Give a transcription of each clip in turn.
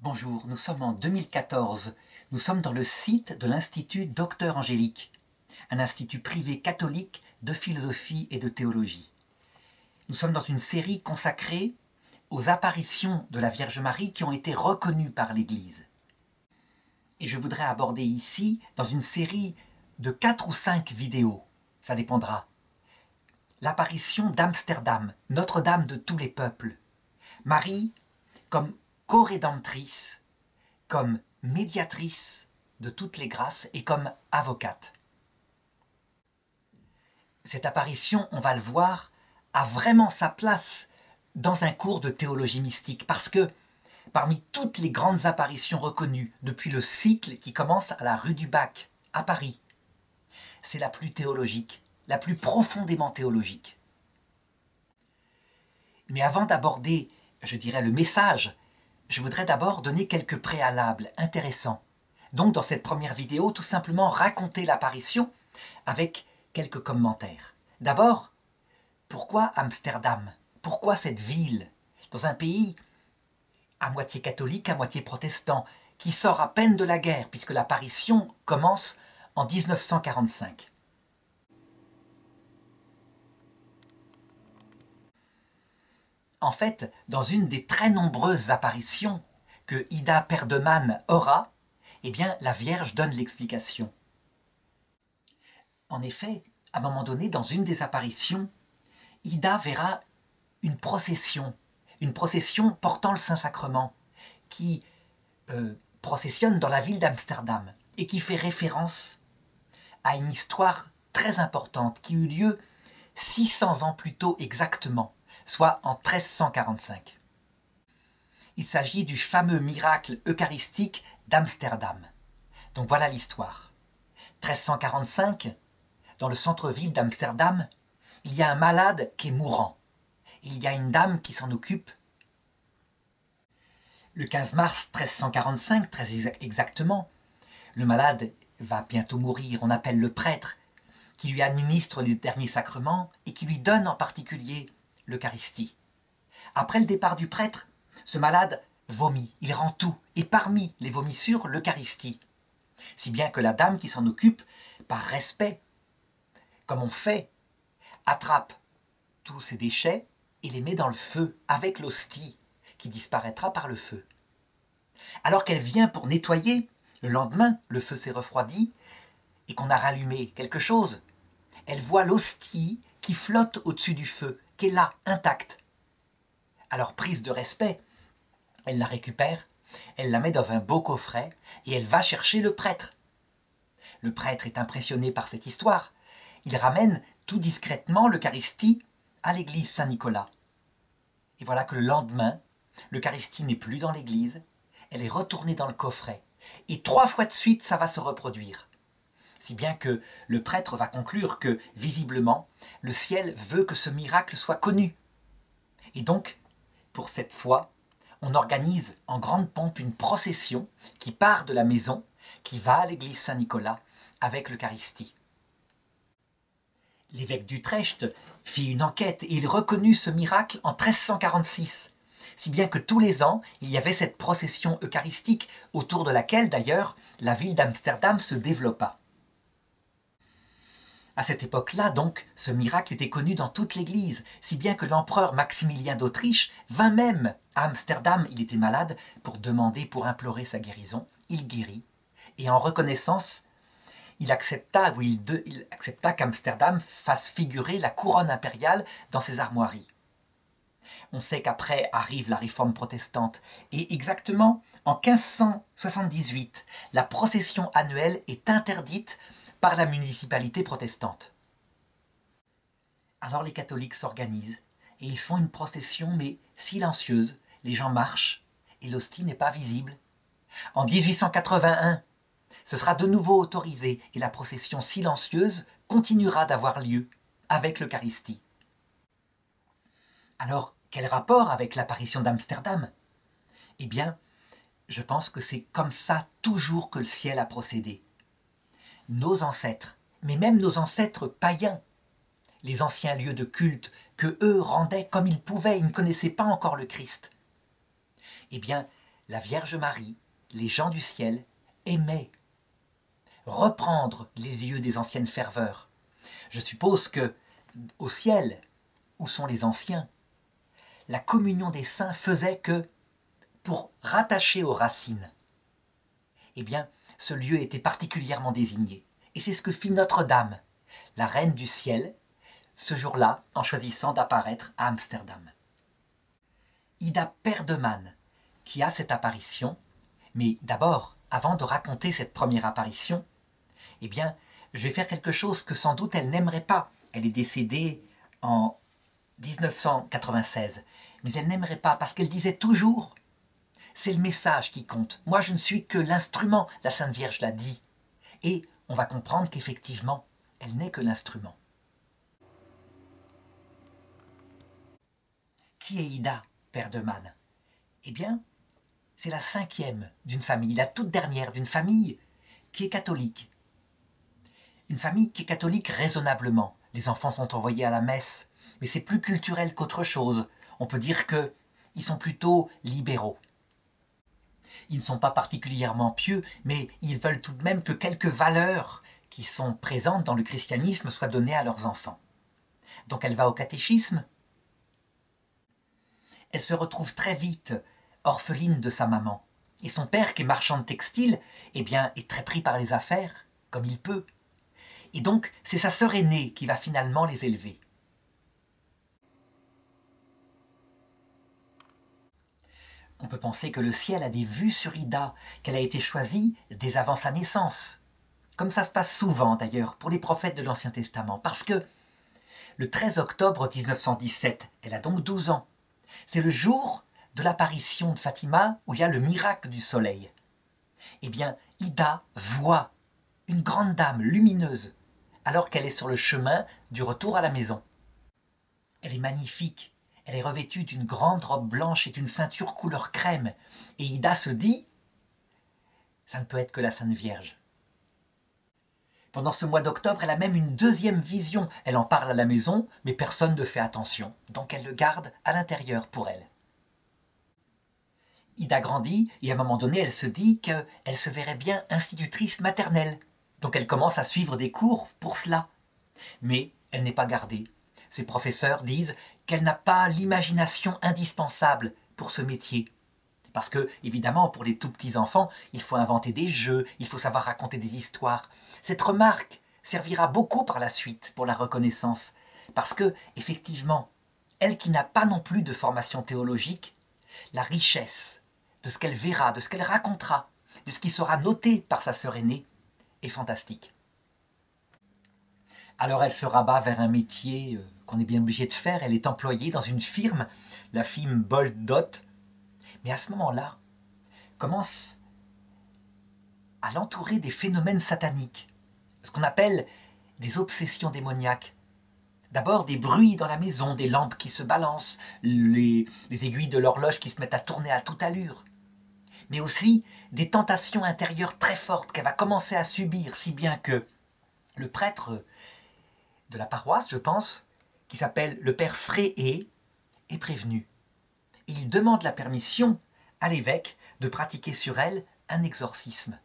Bonjour, nous sommes en 2014. Nous sommes dans le site de l'Institut Docteur Angélique, un institut privé catholique de philosophie et de théologie. Nous sommes dans une série consacrée aux apparitions de la Vierge Marie qui ont été reconnues par l'Église. Et je voudrais aborder ici, dans une série de 4 ou 5 vidéos, ça dépendra, l'apparition d'Amsterdam, Notre-Dame de tous les peuples. Marie comme co-rédemptrice, comme médiatrice de toutes les grâces et comme avocate. Cette apparition, on va le voir, a vraiment sa place dans un cours de théologie mystique parce que parmi toutes les grandes apparitions reconnues depuis le cycle qui commence à la rue du Bac, à Paris, c'est la plus théologique, la plus profondément théologique. Mais avant d'aborder, je dirais, le message, je voudrais d'abord donner quelques préalables intéressants. Donc dans cette première vidéo, tout simplement raconter l'apparition avec quelques commentaires. D'abord, pourquoi Amsterdam? Pourquoi cette ville, dans un pays à moitié catholique, à moitié protestant, qui sort à peine de la guerre, puisque l'apparition commence en 1945. En fait, dans une des très nombreuses apparitions que Ida Perdeman aura, eh bien, la Vierge donne l'explication. En effet, à un moment donné, dans une des apparitions, Ida verra une procession portant le Saint-Sacrement, qui processionne dans la ville d'Amsterdam et qui fait référence à une histoire très importante qui eut lieu 600 ans plus tôt exactement, soit en 1345. Il s'agit du fameux miracle eucharistique d'Amsterdam. Donc voilà l'histoire. 1345, dans le centre-ville d'Amsterdam, il y a un malade qui est mourant. Il y a une dame qui s'en occupe. Le 15 mars 1345, très exactement, le malade va bientôt mourir. On appelle le prêtre qui lui administre les derniers sacrements et qui lui donne en particulier l'Eucharistie. Après le départ du prêtre, ce malade vomit, il rend tout, et parmi les vomissures, l'Eucharistie. Si bien que la dame qui s'en occupe, par respect, comme on fait, attrape tous ces déchets et les met dans le feu avec l'hostie qui disparaîtra par le feu. Alors qu'elle vient pour nettoyer, le lendemain, le feu s'est refroidi et qu'on a rallumé quelque chose, elle voit l'hostie qui flotte au-dessus du feu, qui est là, intacte. Alors, prise de respect, elle la récupère, elle la met dans un beau coffret et elle va chercher le prêtre. Le prêtre est impressionné par cette histoire. Il ramène tout discrètement l'Eucharistie à l'église Saint-Nicolas. Et voilà que le lendemain, l'Eucharistie n'est plus dans l'église, elle est retournée dans le coffret. Et 3 fois de suite, ça va se reproduire. Si bien que le prêtre va conclure que, visiblement, le ciel veut que ce miracle soit connu. Et donc, pour cette fois, on organise en grande pompe une procession qui part de la maison, qui va à l'église Saint-Nicolas avec l'Eucharistie. L'évêque d'Utrecht fit une enquête et il reconnut ce miracle en 1346, si bien que tous les ans, il y avait cette procession eucharistique autour de laquelle, d'ailleurs, la ville d'Amsterdam se développa. À cette époque-là, donc, ce miracle était connu dans toute l'Église, si bien que l'empereur Maximilien d'Autriche vint même à Amsterdam, il était malade, pour implorer sa guérison. Il guérit, et en reconnaissance, il accepta qu'Amsterdam fasse figurer la couronne impériale dans ses armoiries. On sait qu'après arrive la réforme protestante, et exactement en 1578, la procession annuelle est interdite par la municipalité protestante. Alors les catholiques s'organisent et ils font une procession mais silencieuse. Les gens marchent et l'hostie n'est pas visible. En 1881, ce sera de nouveau autorisé et la procession silencieuse continuera d'avoir lieu avec l'Eucharistie. Alors, quel rapport avec l'apparition d'Amsterdam? Eh bien, je pense que c'est comme ça toujours que le ciel a procédé. Nos ancêtres, mais même nos ancêtres païens, les anciens lieux de culte que eux rendaient comme ils pouvaient, ils ne connaissaient pas encore le Christ. Eh bien, la Vierge Marie, les gens du ciel, aimaient reprendre les yeux des anciennes ferveurs. Je suppose que, au ciel, où sont les anciens, la communion des saints faisait que, pour rattacher aux racines, eh bien, ce lieu était particulièrement désigné. Et c'est ce que fit Notre-Dame, la reine du ciel, ce jour-là, en choisissant d'apparaître à Amsterdam. Ida Perdeman, qui a cette apparition, mais d'abord, avant de raconter cette première apparition, eh bien, je vais faire quelque chose que sans doute elle n'aimerait pas. Elle est décédée en 1996, mais elle n'aimerait pas parce qu'elle disait toujours « c'est le message qui compte, moi je ne suis que l'instrument », la Sainte Vierge l'a dit. Et on va comprendre qu'effectivement, elle n'est que l'instrument. Qui est Ida Perdeman? Eh bien, c'est la cinquième d'une famille, la toute dernière d'une famille qui est catholique. Une famille qui est catholique raisonnablement. Les enfants sont envoyés à la messe, mais c'est plus culturel qu'autre chose. On peut dire qu'ils sont plutôt libéraux. Ils ne sont pas particulièrement pieux, mais ils veulent tout de même que quelques valeurs qui sont présentes dans le christianisme soient données à leurs enfants. Donc elle va au catéchisme. Elle se retrouve très vite orpheline de sa maman. Et son père, qui est marchand de textile, eh bien, est très pris par les affaires, comme il peut. Et donc, c'est sa sœur aînée qui va finalement les élever. On peut penser que le ciel a des vues sur Ida, qu'elle a été choisie dès avant sa naissance. Comme ça se passe souvent d'ailleurs pour les prophètes de l'Ancien Testament, parce que le 13 octobre 1917, elle a donc 12 ans, c'est le jour de l'apparition de Fatima où il y a le miracle du soleil. Eh bien, Ida voit une grande dame lumineuse alors qu'elle est sur le chemin du retour à la maison. Elle est magnifique. Elle est revêtue d'une grande robe blanche et d'une ceinture couleur crème. Et Ida se dit « ça ne peut être que la Sainte Vierge ». Pendant ce mois d'octobre, elle a même une deuxième vision. Elle en parle à la maison, mais personne ne fait attention. Donc elle le garde à l'intérieur pour elle. Ida grandit et à un moment donné, elle se dit qu'elle se verrait bien institutrice maternelle. Donc elle commence à suivre des cours pour cela. Mais elle n'est pas gardée. Ses professeurs disent qu'elle n'a pas l'imagination indispensable pour ce métier. Parce que, évidemment, pour les tout petits enfants, il faut inventer des jeux, il faut savoir raconter des histoires. Cette remarque servira beaucoup par la suite pour la reconnaissance. Parce que, effectivement, elle qui n'a pas non plus de formation théologique, la richesse de ce qu'elle verra, de ce qu'elle racontera, de ce qui sera noté par sa sœur aînée, est fantastique. Alors elle se rabat vers un métier qu'on est bien obligé de faire. Elle est employée dans une firme, la firme Bold Dot. Mais à ce moment-là, commence à l'entourer des phénomènes sataniques, ce qu'on appelle des obsessions démoniaques. D'abord des bruits dans la maison, des lampes qui se balancent, les aiguilles de l'horloge qui se mettent à tourner à toute allure. Mais aussi des tentations intérieures très fortes qu'elle va commencer à subir, si bien que le prêtre de la paroisse, je pense, qui s'appelle le père Fréhé, est prévenu. Et il demande la permission à l'évêque de pratiquer sur elle un exorcisme.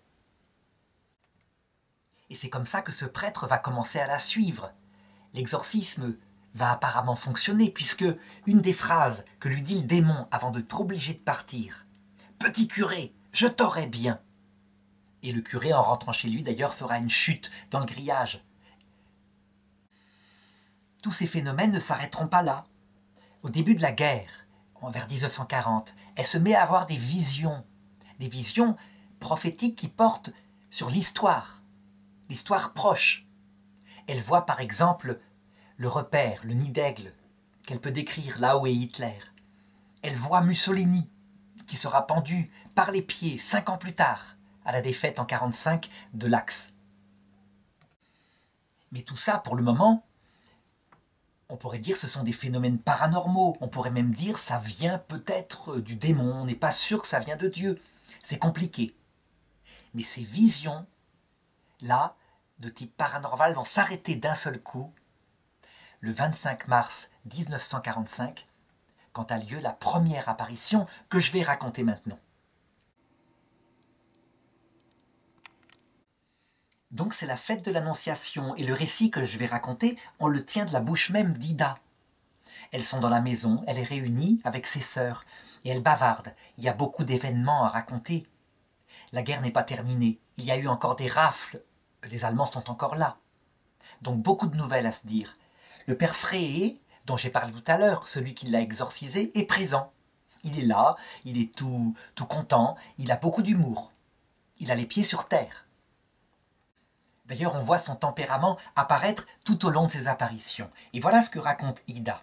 Et c'est comme ça que ce prêtre va commencer à la suivre. L'exorcisme va apparemment fonctionner, puisque une des phrases que lui dit le démon avant de t'obliger de partir, « Petit curé, je t'aurai bien !» Et le curé, en rentrant chez lui, d'ailleurs, fera une chute dans le grillage. Tous ces phénomènes ne s'arrêteront pas là. Au début de la guerre, vers 1940, elle se met à avoir des visions prophétiques qui portent sur l'histoire proche. Elle voit par exemple le repère, le nid d'aigle, qu'elle peut décrire là où est Hitler. Elle voit Mussolini, qui sera pendu par les pieds 5 ans plus tard, à la défaite en 1945 de l'Axe. Mais tout ça, pour le moment, on pourrait dire que ce sont des phénomènes paranormaux. On pourrait même dire que ça vient peut-être du démon. On n'est pas sûr que ça vient de Dieu. C'est compliqué. Mais ces visions-là, de type paranormal, vont s'arrêter d'un seul coup, le 25 mars 1945, quand a lieu la première apparition que je vais raconter maintenant. Donc c'est la fête de l'Annonciation, et le récit que je vais raconter, on le tient de la bouche même d'Ida. Elles sont dans la maison, elle est réunie avec ses sœurs, et elles bavardent. Il y a beaucoup d'événements à raconter. La guerre n'est pas terminée, il y a eu encore des rafles, les Allemands sont encore là. Donc beaucoup de nouvelles à se dire. Le père Fréhé, dont j'ai parlé tout à l'heure, celui qui l'a exorcisé, est présent. Il est là, il est tout content, il a beaucoup d'humour. Il a les pieds sur terre. D'ailleurs, on voit son tempérament apparaître tout au long de ses apparitions. Et voilà ce que raconte Ida.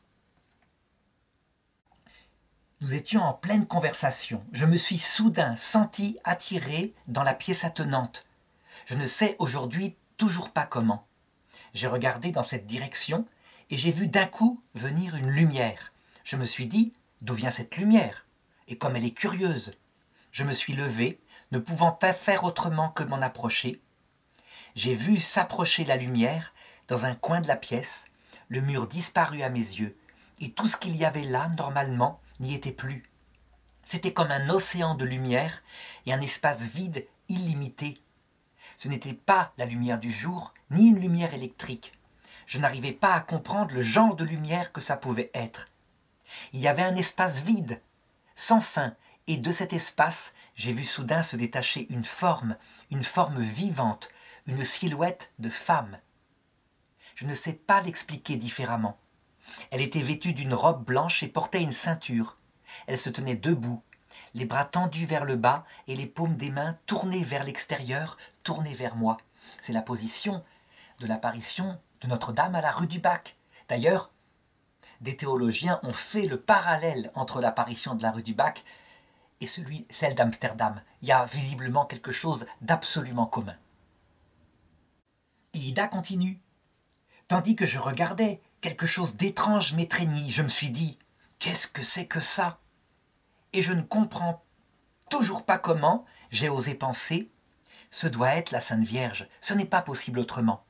Nous étions en pleine conversation. Je me suis soudain senti attiré dans la pièce attenante. Je ne sais aujourd'hui toujours pas comment. J'ai regardé dans cette direction et j'ai vu d'un coup venir une lumière. Je me suis dit, d'où vient cette lumière? Et comme elle est curieuse, je me suis levé, ne pouvant pas faire autrement que m'en approcher. J'ai vu s'approcher la lumière dans un coin de la pièce, le mur disparut à mes yeux, et tout ce qu'il y avait là, normalement, n'y était plus. C'était comme un océan de lumière et un espace vide illimité. Ce n'était pas la lumière du jour, ni une lumière électrique. Je n'arrivais pas à comprendre le genre de lumière que ça pouvait être. Il y avait un espace vide, sans fin, et de cet espace, j'ai vu soudain se détacher une forme vivante, une silhouette de femme. Je ne sais pas l'expliquer différemment. Elle était vêtue d'une robe blanche et portait une ceinture. Elle se tenait debout, les bras tendus vers le bas et les paumes des mains tournées vers l'extérieur, tournées vers moi. C'est la position de l'apparition de Notre-Dame à la rue du Bac. D'ailleurs, des théologiens ont fait le parallèle entre l'apparition de la rue du Bac et celle d'Amsterdam. Il y a visiblement quelque chose d'absolument commun. Et Ida continue. Tandis que je regardais, quelque chose d'étrange m'étreignit. Je me suis dit, qu'est-ce que c'est que ça? Et je ne comprends toujours pas comment j'ai osé penser, ce doit être la Sainte Vierge, ce n'est pas possible autrement.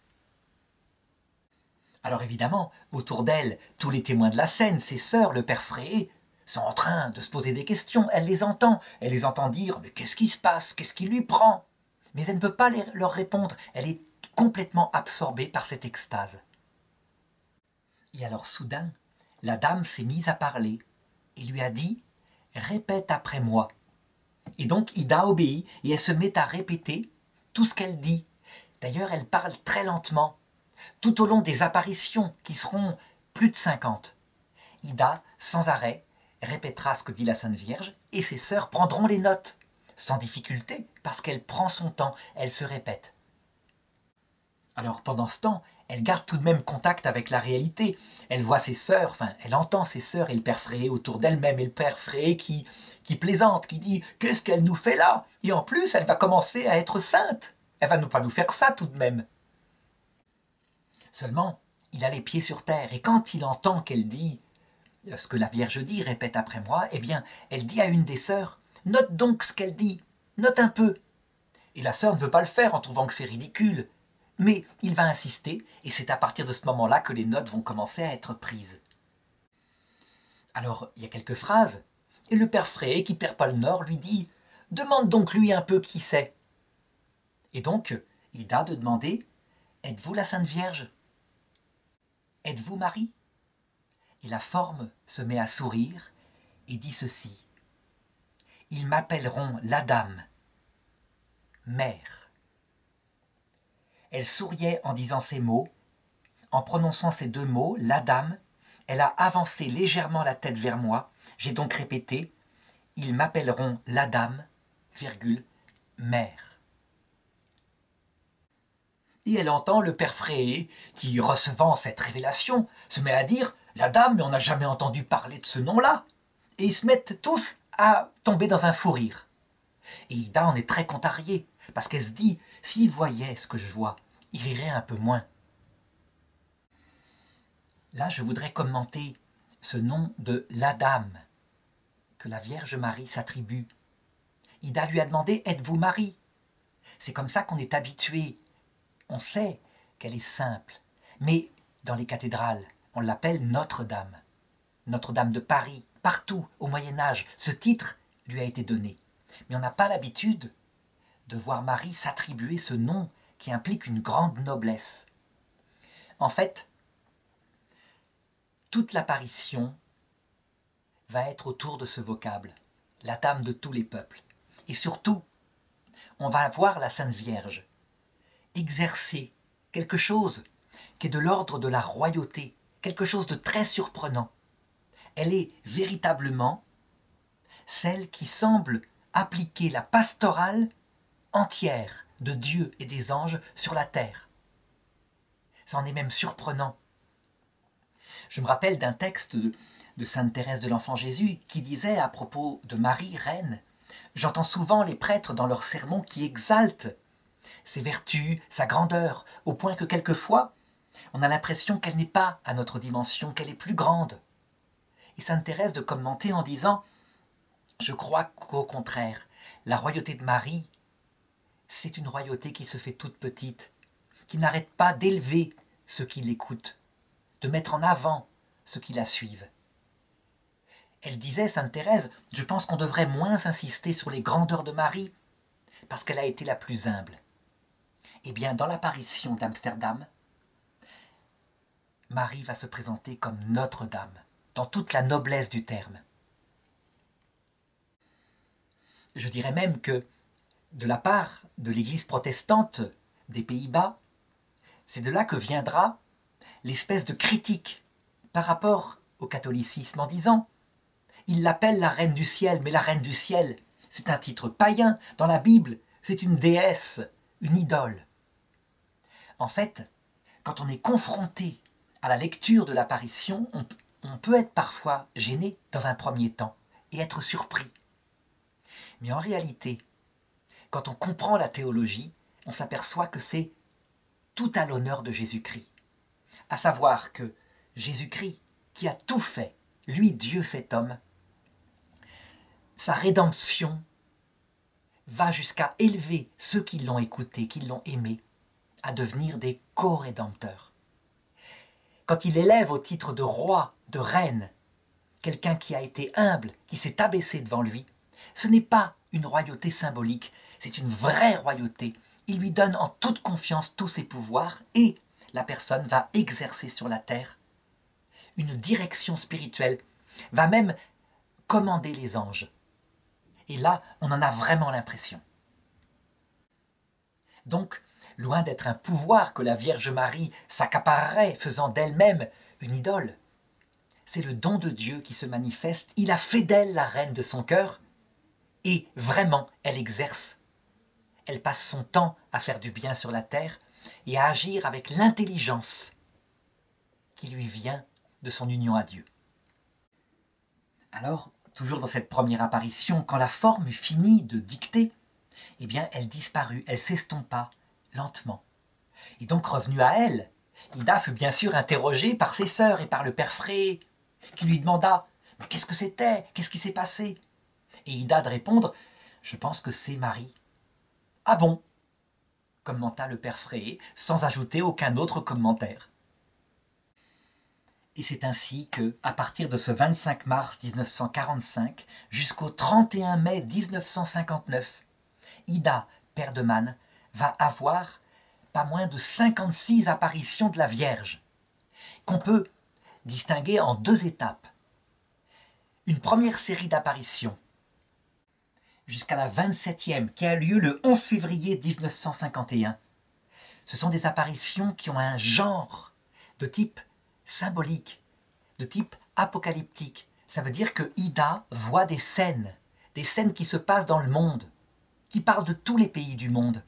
Alors évidemment, autour d'elle, tous les témoins de la scène, ses sœurs, le père Fréhé, sont en train de se poser des questions. Elle les entend dire « Mais qu'est-ce qui se passe? Qu'est-ce qui lui prend ?» Mais elle ne peut pas leur répondre, elle est complètement absorbée par cette extase. Et alors soudain, la dame s'est mise à parler et lui a dit « Répète après moi ». Et donc Ida obéit et elle se met à répéter tout ce qu'elle dit. D'ailleurs, elle parle très lentement, tout au long des apparitions qui seront plus de 50. Ida, sans arrêt, répétera ce que dit la Sainte Vierge et ses sœurs prendront les notes, sans difficulté, parce qu'elle prend son temps, elle se répète. Alors pendant ce temps, elle garde tout de même contact avec la réalité. Elle voit ses sœurs, elle entend ses sœurs et le père Fréhé autour d'elle-même, et le père Fréhé qui plaisante, qui dit « Qu'est-ce qu'elle nous fait là ?» Et en plus, elle va commencer à être sainte. Elle va pas nous faire ça tout de même. Seulement, il a les pieds sur terre, et quand il entend qu'elle dit ce que la Vierge dit, répète après moi, eh bien, elle dit à une des sœurs « Note donc ce qu'elle dit, note un peu !» Et la sœur ne veut pas le faire en trouvant que c'est ridicule. Mais il va insister, et c'est à partir de ce moment-là que les notes vont commencer à être prises. Alors, il y a quelques phrases, et le père Fréhé, qui perd pas le nord, lui dit « Demande donc lui un peu qui c'est. » Et donc, Ida de demander « Êtes-vous la Sainte Vierge? Êtes-vous Marie ?» Et la forme se met à sourire et dit ceci « Ils m'appelleront la Dame, Mère. » Elle souriait en disant ces mots. En prononçant ces deux mots, la dame, elle a avancé légèrement la tête vers moi. J'ai donc répété « Ils m'appelleront la dame, virgule, mère. » Et elle entend le père Fréhé qui, recevant cette révélation, se met à dire « La dame, mais on n'a jamais entendu parler de ce nom-là !» Et ils se mettent tous à tomber dans un fou rire. Et Ida en est très contrariée, parce qu'elle se dit « S'il voyait ce que je vois, il rirait un peu moins. » Là, je voudrais commenter ce nom de la Dame que la Vierge Marie s'attribue. Ida lui a demandé « Êtes-vous Marie ?» C'est comme ça qu'on est habitué. On sait qu'elle est simple. Mais dans les cathédrales, on l'appelle Notre-Dame. Notre-Dame de Paris, partout au Moyen-Âge, ce titre lui a été donné. Mais on n'a pas l'habitude de voir Marie s'attribuer ce nom qui implique une grande noblesse. En fait, toute l'apparition va être autour de ce vocable, la dame de tous les peuples. Et surtout, on va voir la Sainte Vierge exercer quelque chose qui est de l'ordre de la royauté, quelque chose de très surprenant. Elle est véritablement celle qui semble appliquer la pastorale entière de Dieu et des anges sur la terre. Ça en est même surprenant. Je me rappelle d'un texte de sainte Thérèse de l'Enfant Jésus qui disait à propos de Marie, reine, « J'entends souvent les prêtres dans leurs sermons qui exaltent ses vertus, sa grandeur, au point que quelquefois, on a l'impression qu'elle n'est pas à notre dimension, qu'elle est plus grande. » Et sainte Thérèse de commenter en disant « Je crois qu'au contraire, la royauté de Marie, c'est une royauté qui se fait toute petite, qui n'arrête pas d'élever ceux qui l'écoutent, de mettre en avant ceux qui la suivent. » Elle disait, sainte Thérèse, « Je pense qu'on devrait moins insister sur les grandeurs de Marie, parce qu'elle a été la plus humble. » Eh bien, dans l'apparition d'Amsterdam, Marie va se présenter comme Notre-Dame, dans toute la noblesse du terme. Je dirais même que, de la part de l'Église protestante des Pays-Bas, c'est de là que viendra l'espèce de critique par rapport au catholicisme en disant « Il l'appelle la reine du ciel, mais la reine du ciel, c'est un titre païen. Dans la Bible, c'est une déesse, une idole. » En fait, quand on est confronté à la lecture de l'apparition, on peut être parfois gêné dans un premier temps et être surpris. Mais en réalité, quand on comprend la théologie, on s'aperçoit que c'est tout à l'honneur de Jésus-Christ. À savoir que Jésus-Christ, qui a tout fait, lui Dieu fait homme, sa rédemption va jusqu'à élever ceux qui l'ont écouté, qui l'ont aimé, à devenir des co-rédempteurs. Quand il élève au titre de roi, de reine, quelqu'un qui a été humble, qui s'est abaissé devant lui, ce n'est pas une royauté symbolique, c'est une vraie royauté. Il lui donne en toute confiance tous ses pouvoirs et la personne va exercer sur la terre une direction spirituelle, va même commander les anges. Et là, on en a vraiment l'impression. Donc, loin d'être un pouvoir que la Vierge Marie s'accaparerait, faisant d'elle-même une idole, c'est le don de Dieu qui se manifeste. Il a fait d'elle la reine de son cœur, et vraiment, elle exerce. Elle passe son temps à faire du bien sur la terre et à agir avec l'intelligence qui lui vient de son union à Dieu. Alors, toujours dans cette première apparition, quand la forme eut fini de dicter, eh bien, elle disparut, elle s'estompa lentement. Et donc, revenue à elle, Ida fut bien sûr interrogée par ses sœurs et par le père Fré, qui lui demanda « Mais qu'est-ce que c'était? Qu'est-ce qui s'est passé ?» Et Ida de répondre « Je pense que c'est Marie. »« Ah bon ?» commenta le père Fré, sans ajouter aucun autre commentaire. Et c'est ainsi que, à partir de ce 25 mars 1945 jusqu'au 31 mai 1959, Ida Perdeman va avoir pas moins de 56 apparitions de la Vierge, qu'on peut distinguer en deux étapes. Une première série d'apparitions, jusqu'à la 27e, qui a lieu le 11 février 1951. Ce sont des apparitions qui ont un genre de type symbolique, de type apocalyptique. Ça veut dire que Ida voit des scènes qui se passent dans le monde, qui parlent de tous les pays du monde.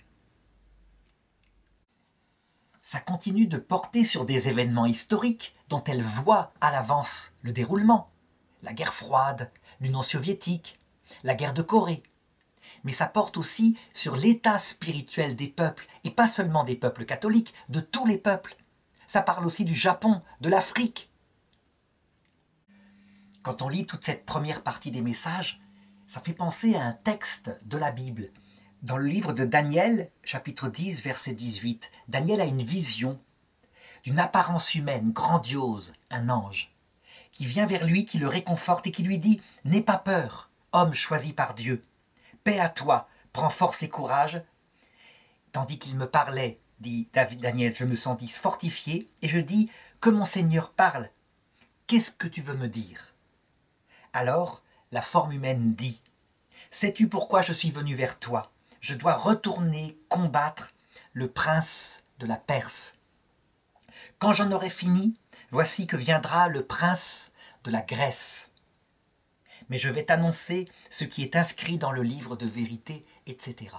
Ça continue de porter sur des événements historiques dont elle voit à l'avance le déroulement. La guerre froide, l'Union soviétique, la guerre de Corée. Mais ça porte aussi sur l'état spirituel des peuples, et pas seulement des peuples catholiques, de tous les peuples. Ça parle aussi du Japon, de l'Afrique. Quand on lit toute cette première partie des messages, ça fait penser à un texte de la Bible. Dans le livre de Daniel, chapitre 10, verset 18, Daniel a une vision d'une apparence humaine grandiose, un ange, qui vient vers lui, qui le réconforte et qui lui dit « N'aie pas peur, homme choisi par Dieu. Paix à toi, prends force et courage. » Tandis qu'il me parlait dit Daniel, je me sens dit fortifié, et je dis, que mon Seigneur parle. Qu'est-ce que tu veux me dire? Alors, la forme humaine dit, sais-tu pourquoi je suis venu vers toi? Je dois retourner combattre le prince de la Perse. Quand j'en aurai fini, voici que viendra le prince de la Grèce. Mais je vais t'annoncer ce qui est inscrit dans le livre de vérité, etc.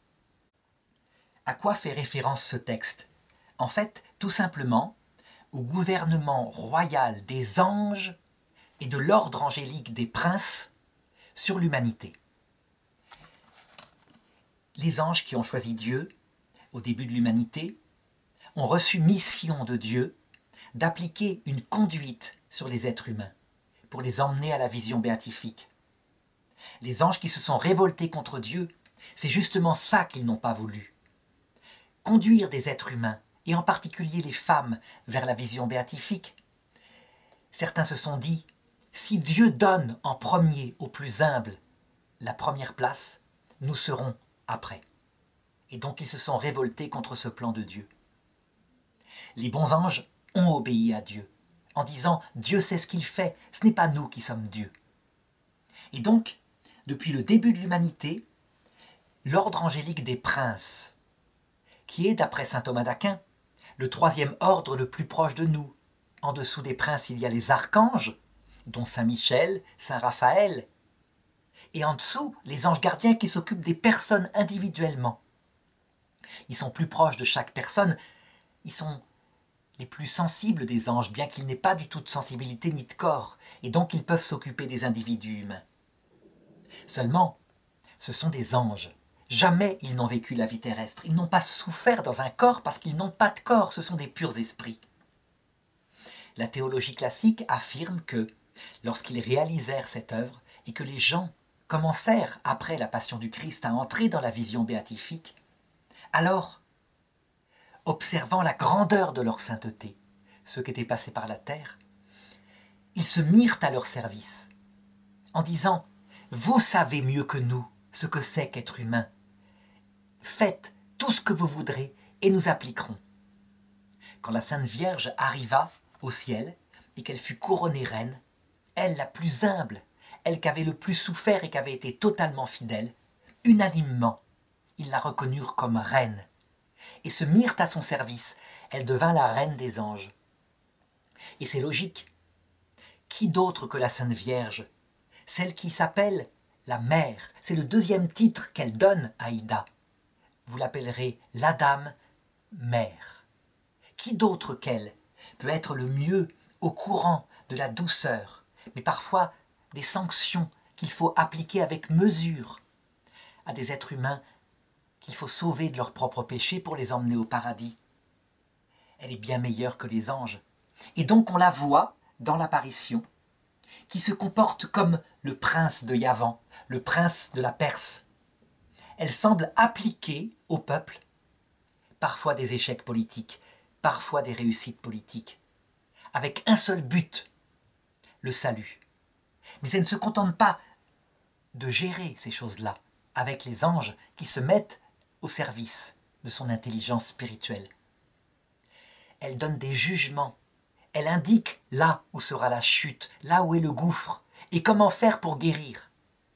À quoi fait référence ce texte? En fait, tout simplement, au gouvernement royal des anges et de l'ordre angélique des princes sur l'humanité. Les anges qui ont choisi Dieu au début de l'humanité ont reçu mission de Dieu d'appliquer une conduite sur les êtres humains pour les emmener à la vision béatifique. Les anges qui se sont révoltés contre Dieu, c'est justement ça qu'ils n'ont pas voulu. Conduire des êtres humains, et en particulier les femmes, vers la vision béatifique. Certains se sont dit, si Dieu donne en premier aux plus humbles la première place, nous serons après. Et donc ils se sont révoltés contre ce plan de Dieu. Les bons anges ont obéi à Dieu, en disant « Dieu sait ce qu'il fait, ce n'est pas nous qui sommes Dieu ». Et donc, depuis le début de l'humanité, l'ordre angélique des princes, qui est, d'après saint Thomas d'Aquin, le troisième ordre le plus proche de nous. En dessous des princes, il y a les archanges, dont saint Michel, saint Raphaël, et en dessous, les anges gardiens qui s'occupent des personnes individuellement. Ils sont plus proches de chaque personne, ils sont les plus sensibles des anges, bien qu'ils n'aient pas du tout de sensibilité ni de corps, et donc ils peuvent s'occuper des individus humains. Seulement, ce sont des anges. Jamais ils n'ont vécu la vie terrestre. Ils n'ont pas souffert dans un corps parce qu'ils n'ont pas de corps, ce sont des purs esprits. La théologie classique affirme que, lorsqu'ils réalisèrent cette œuvre, et que les gens commencèrent, après la passion du Christ, à entrer dans la vision béatifique, alors, observant la grandeur de leur sainteté, ceux qui étaient passés par la terre, ils se mirent à leur service, en disant « Vous savez mieux que nous ce que c'est qu'être humain. Faites tout ce que vous voudrez et nous appliquerons. » Quand la Sainte Vierge arriva au ciel et qu'elle fut couronnée reine, elle la plus humble, elle qui avait le plus souffert et qui avait été totalement fidèle, unanimement, ils la reconnurent comme reine et se mirent à son service. Elle devint la reine des anges. Et c'est logique. Qui d'autre que la Sainte Vierge, celle qui s'appelle la mère, c'est le deuxième titre qu'elle donne à Ida. Vous l'appellerez la Dame Mère. Qui d'autre qu'elle peut être le mieux au courant de la douceur, mais parfois des sanctions qu'il faut appliquer avec mesure à des êtres humains qu'il faut sauver de leurs propres péchés pour les emmener au paradis. Elle est bien meilleure que les anges. Et donc on la voit dans l'apparition, qui se comporte comme le prince de Yavan, le prince de la Perse. Elle semble appliquer au peuple parfois des échecs politiques, parfois des réussites politiques, avec un seul but, le salut. Mais elle ne se contente pas de gérer ces choses-là avec les anges qui se mettent au service de son intelligence spirituelle. Elle donne des jugements, elle indique là où sera la chute, là où est le gouffre, et comment faire pour guérir.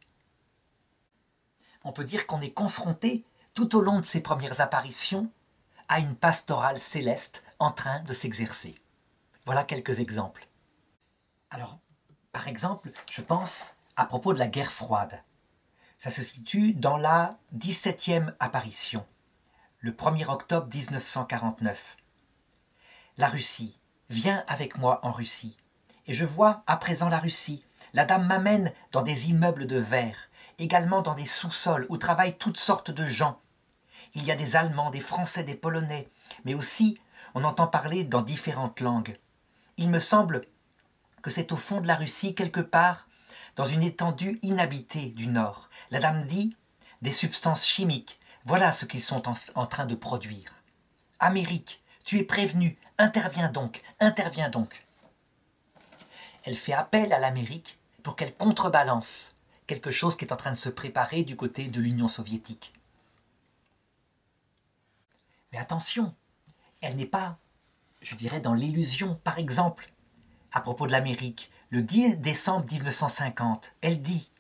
On peut dire qu'on est confronté, tout au long de ses premières apparitions, à une pastorale céleste en train de s'exercer. Voilà quelques exemples. Alors, par exemple, je pense à propos de la guerre froide. Ça se situe dans la 17e apparition, le 1er octobre 1949. La Russie, viens avec moi en Russie. Et je vois à présent la Russie. La dame m'amène dans des immeubles de verre, également dans des sous-sols où travaillent toutes sortes de gens. Il y a des Allemands, des Français, des Polonais, mais aussi on entend parler dans différentes langues. Il me semble que c'est au fond de la Russie, quelque part, dans une étendue inhabitée du Nord. La dame dit « des substances chimiques, voilà ce qu'ils sont en train de produire. Amérique, tu es prévenu, interviens donc, interviens donc. » Elle fait appel à l'Amérique pour qu'elle contrebalance quelque chose qui est en train de se préparer du côté de l'Union soviétique. Mais attention, elle n'est pas, je dirais, dans l'illusion. Par exemple, à propos de l'Amérique, le 10 décembre 1950, elle dit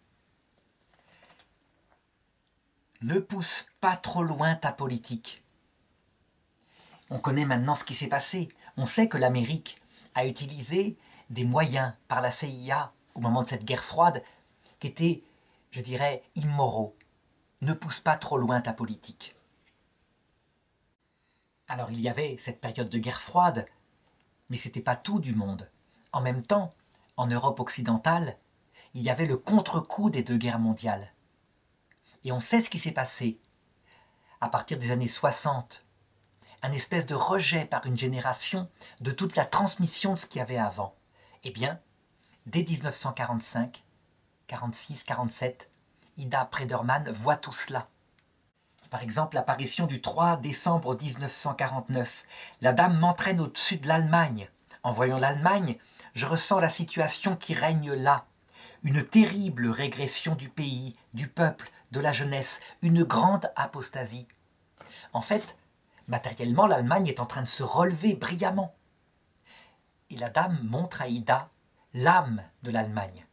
« Ne pousse pas trop loin ta politique ». On connaît maintenant ce qui s'est passé. On sait que l'Amérique a utilisé des moyens par la CIA au moment de cette guerre froide qui étaient, je dirais, immoraux. Ne pousse pas trop loin ta politique. Alors il y avait cette période de guerre froide, mais ce n'était pas tout du monde. En même temps, en Europe occidentale, il y avait le contre-coup des deux guerres mondiales. Et on sait ce qui s'est passé à partir des années 60. Un espèce de rejet par une génération de toute la transmission de ce qu'il y avait avant. Eh bien, dès 1945, 46, 47, Ida Prederman voit tout cela. Par exemple, l'apparition du 3 décembre 1949. La dame m'entraîne au-dessus de l'Allemagne. En voyant l'Allemagne, je ressens la situation qui règne là. Une terrible régression du pays, du peuple, de la jeunesse, une grande apostasie. En fait, matériellement, l'Allemagne est en train de se relever brillamment. Et la dame montre à Ida l'âme de l'Allemagne.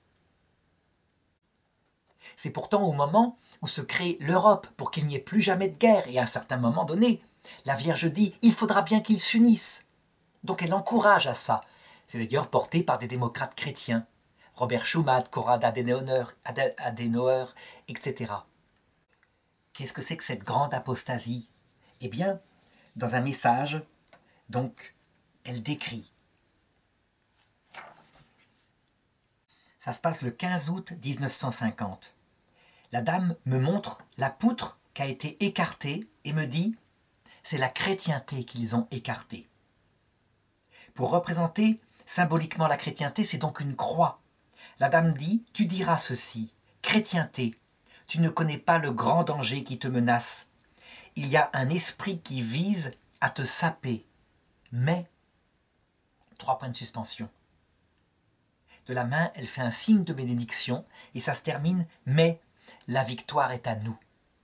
C'est pourtant au moment où se crée l'Europe pour qu'il n'y ait plus jamais de guerre, et à un certain moment donné, la Vierge dit « il faudra bien qu'ils s'unissent ». Donc elle encourage à ça. C'est d'ailleurs porté par des démocrates chrétiens, Robert Schuman, Konrad Adenauer, etc. Qu'est-ce que c'est que cette grande apostasie? Eh bien, dans un message, donc, elle décrit. Ça se passe le 15 août 1950. La dame me montre la poutre qui a été écartée et me dit « c'est la chrétienté qu'ils ont écartée ». Pour représenter symboliquement la chrétienté, c'est donc une croix. La dame dit « tu diras ceci, chrétienté, tu ne connais pas le grand danger qui te menace. Il y a un esprit qui vise à te saper, mais... » 3 points de suspension. De la main, elle fait un signe de bénédiction et ça se termine « mais la victoire est à nous ».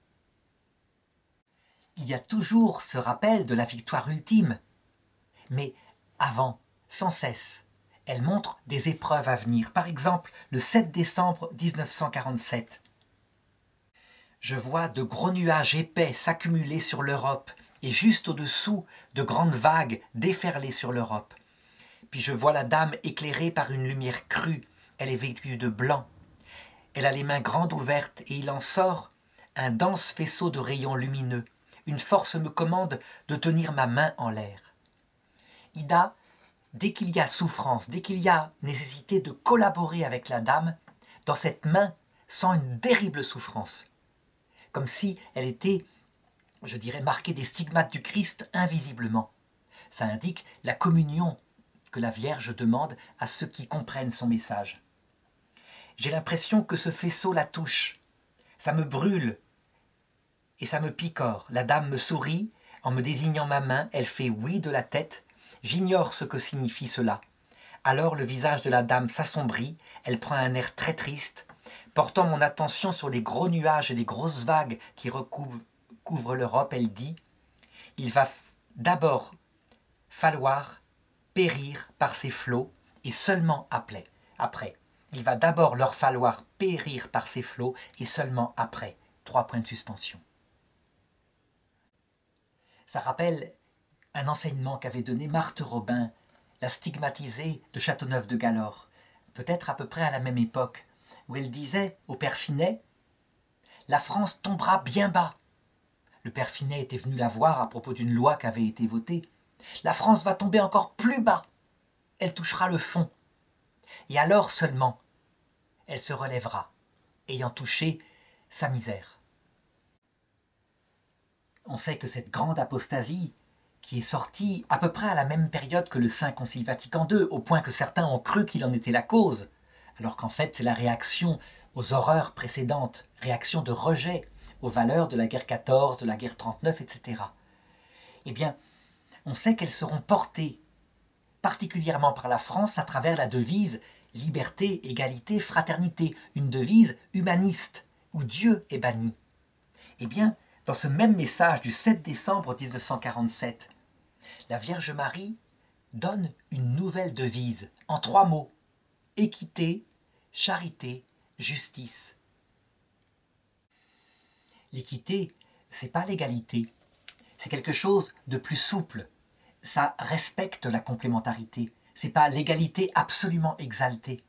Il y a toujours ce rappel de la victoire ultime, mais avant, sans cesse, elle montre des épreuves à venir. Par exemple, le 7 décembre 1947. Je vois de gros nuages épais s'accumuler sur l'Europe et juste au-dessous, de grandes vagues déferler sur l'Europe. Puis je vois la dame éclairée par une lumière crue. Elle est vêtue de blanc. Elle a les mains grandes ouvertes et il en sort un dense faisceau de rayons lumineux. Une force me commande de tenir ma main en l'air. Ida, dès qu'il y a souffrance, dès qu'il y a nécessité de collaborer avec la dame, dans cette main sent une terrible souffrance. Comme si elle était, je dirais, marquée des stigmates du Christ invisiblement. Ça indique la communion que la Vierge demande à ceux qui comprennent son message. J'ai l'impression que ce faisceau la touche. Ça me brûle et ça me picore. La dame me sourit. En me désignant ma main, elle fait oui de la tête. J'ignore ce que signifie cela. Alors le visage de la dame s'assombrit. Elle prend un air très triste. Portant mon attention sur les gros nuages et les grosses vagues qui recouvrent l'Europe, elle dit « Il va d'abord falloir périr par ces flots et seulement après. Il va d'abord leur falloir périr par ces flots et seulement après. » 3 points de suspension. Ça rappelle un enseignement qu'avait donné Marthe Robin, la stigmatisée de Châteauneuf-de-Galorre, peut-être à peu près à la même époque, où elle disait au père Finet « La France tombera bien bas ». Le père Finet était venu la voir à propos d'une loi qui avait été votée. « La France va tomber encore plus bas. Elle touchera le fond. Et alors seulement, elle se relèvera, ayant touché sa misère. » On sait que cette grande apostasie, qui est sortie à peu près à la même période que le Saint Concile Vatican II, au point que certains ont cru qu'il en était la cause, alors qu'en fait c'est la réaction aux horreurs précédentes, réaction de rejet aux valeurs de la guerre 14, de la guerre 39, etc. Eh bien, on sait qu'elles seront portées particulièrement par la France à travers la devise « liberté, égalité, fraternité », une devise humaniste, où Dieu est banni. Eh bien, dans ce même message du 7 décembre 1947, la Vierge Marie donne une nouvelle devise en 3 mots: équité, charité, justice. L'équité, c'est pas l'égalité, c'est quelque chose de plus souple. Ça respecte la complémentarité. C'est pas l'égalité absolument exaltée.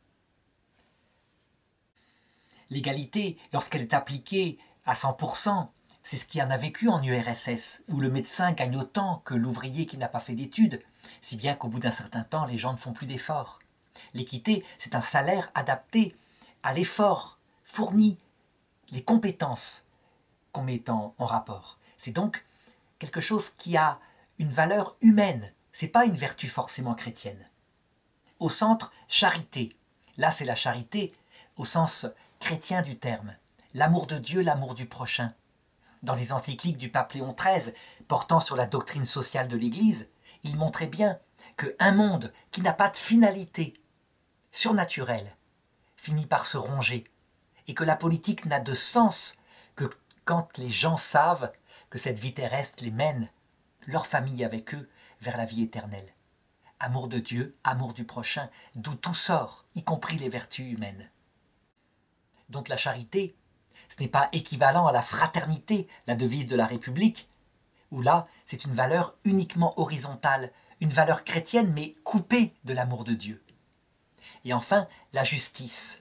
L'égalité, lorsqu'elle est appliquée à 100%, c'est ce qui en a vécu en URSS, où le médecin gagne autant que l'ouvrier qui n'a pas fait d'études, si bien qu'au bout d'un certain temps, les gens ne font plus d'efforts. L'équité, c'est un salaire adapté à l'effort fourni, les compétences qu'on met en rapport. C'est donc quelque chose qui a une valeur humaine, ce n'est pas une vertu forcément chrétienne. Au centre, charité. Là, c'est la charité au sens chrétien du terme. L'amour de Dieu, l'amour du prochain. Dans les encycliques du pape Léon XIII, portant sur la doctrine sociale de l'Église, il montrait bien qu'un monde qui n'a pas de finalité surnaturelle finit par se ronger, et que la politique n'a de sens que quand les gens savent que cette vie terrestre les mène, leur famille avec eux, vers la vie éternelle. Amour de Dieu, amour du prochain, d'où tout sort, y compris les vertus humaines. Donc la charité, ce n'est pas équivalent à la fraternité, la devise de la République, où là, c'est une valeur uniquement horizontale, une valeur chrétienne, mais coupée de l'amour de Dieu. Et enfin, la justice,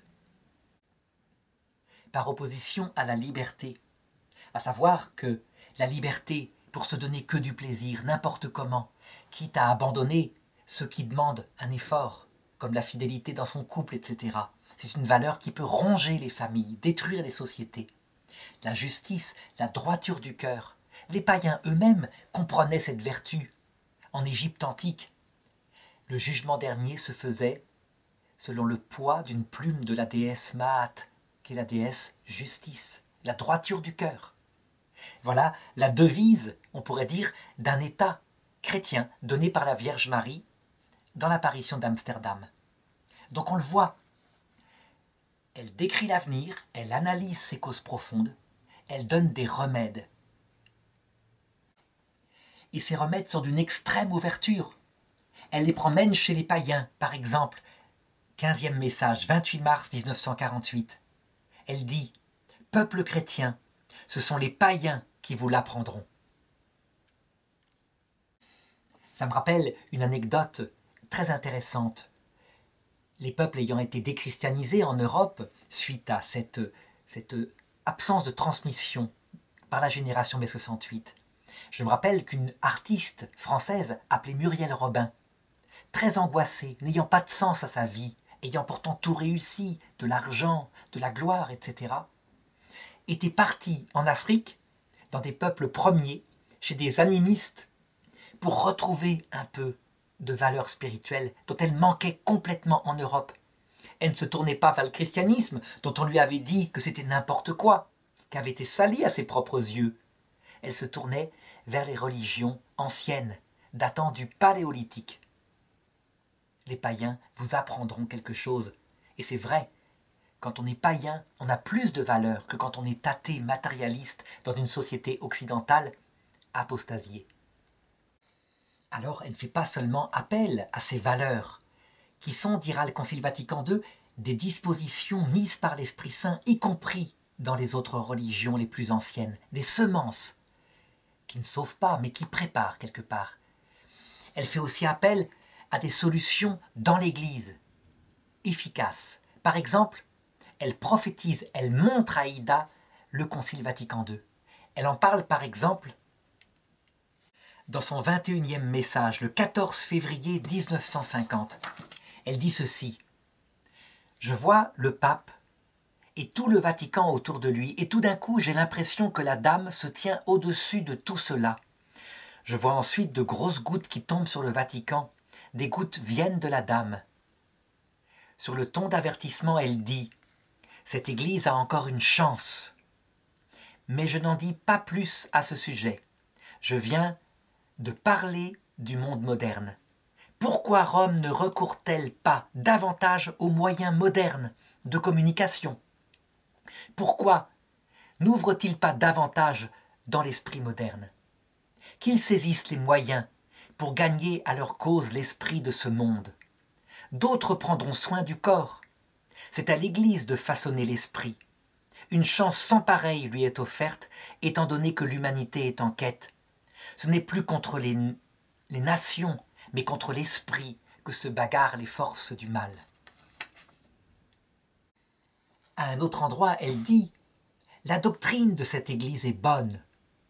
par opposition à la liberté, à savoir que la liberté, pour se donner que du plaisir, n'importe comment, quitte à abandonner ceux qui demandent un effort, comme la fidélité dans son couple, etc. C'est une valeur qui peut ronger les familles, détruire les sociétés. La justice, la droiture du cœur. Les païens eux-mêmes comprenaient cette vertu. En Égypte antique, le jugement dernier se faisait selon le poids d'une plume de la déesse Maat, qui est la déesse justice, la droiture du cœur. Voilà la devise, on pourrait dire, d'un État chrétien donné par la Vierge Marie dans l'apparition d'Amsterdam. Donc on le voit, elle décrit l'avenir, elle analyse ses causes profondes, elle donne des remèdes. Et ces remèdes sont d'une extrême ouverture. Elle les promène chez les païens, par exemple, 15e message, 28 mars 1948. Elle dit « Peuple chrétien, ce sont les païens qui vous l'apprendront. » Ça me rappelle une anecdote très intéressante. Les peuples ayant été déchristianisés en Europe suite à cette absence de transmission par la génération mai 68. Je me rappelle qu'une artiste française appelée Muriel Robin, très angoissée, n'ayant pas de sens à sa vie, ayant pourtant tout réussi, de l'argent, de la gloire, etc., était partie en Afrique, dans des peuples premiers, chez des animistes, pour retrouver un peu de valeur spirituelle dont elle manquait complètement en Europe. Elle ne se tournait pas vers le christianisme, dont on lui avait dit que c'était n'importe quoi, qu'avait été sali à ses propres yeux. Elle se tournait vers les religions anciennes, datant du Paléolithique. Les païens vous apprendront quelque chose. Et c'est vrai, quand on est païen, on a plus de valeur que quand on est athée, matérialiste, dans une société occidentale apostasiée. Alors elle ne fait pas seulement appel à ces valeurs, qui sont, dira le Concile Vatican II, des dispositions mises par l'Esprit Saint, y compris dans les autres religions les plus anciennes, des semences, qui ne sauvent pas, mais qui préparent quelque part. Elle fait aussi appel à des solutions dans l'Église, efficaces. Par exemple, elle prophétise, elle montre à Aïda le Concile Vatican II. Elle en parle par exemple dans son 21e message, le 14 février 1950. Elle dit ceci: « Je vois le pape et tout le Vatican autour de lui, et tout d'un coup j'ai l'impression que la dame se tient au-dessus de tout cela. Je vois ensuite de grosses gouttes qui tombent sur le Vatican. Des gouttes viennent de la dame. Sur le ton d'avertissement, elle dit « Cette Église a encore une chance. Mais je n'en dis pas plus à ce sujet. Je viens de parler du monde moderne. Pourquoi Rome ne recourt-elle pas davantage aux moyens modernes de communication? Pourquoi n'ouvrent-ils pas davantage dans l'esprit moderne? Qu'ils saisissent les moyens pour gagner à leur cause l'esprit de ce monde. D'autres prendront soin du corps. C'est à l'Église de façonner l'esprit. Une chance sans pareille lui est offerte, étant donné que l'humanité est en quête. Ce n'est plus contre les nations, mais contre l'esprit que se bagarrent les forces du mal. À un autre endroit, elle dit « La doctrine de cette Église est bonne. »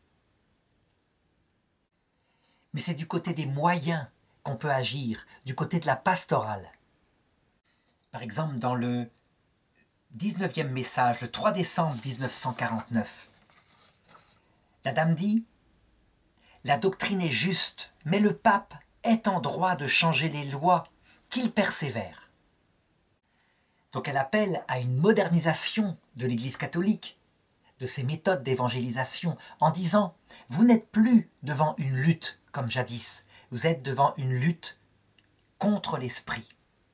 Mais c'est du côté des moyens qu'on peut agir, du côté de la pastorale. Par exemple, dans le 19e message, le 3 décembre 1949, la dame dit « La doctrine est juste, mais le pape est en droit de changer les lois, qu'il persévère. » Donc elle appelle à une modernisation de l'Église catholique, de ses méthodes d'évangélisation, en disant « Vous n'êtes plus devant une lutte comme jadis, vous êtes devant une lutte contre l'esprit. »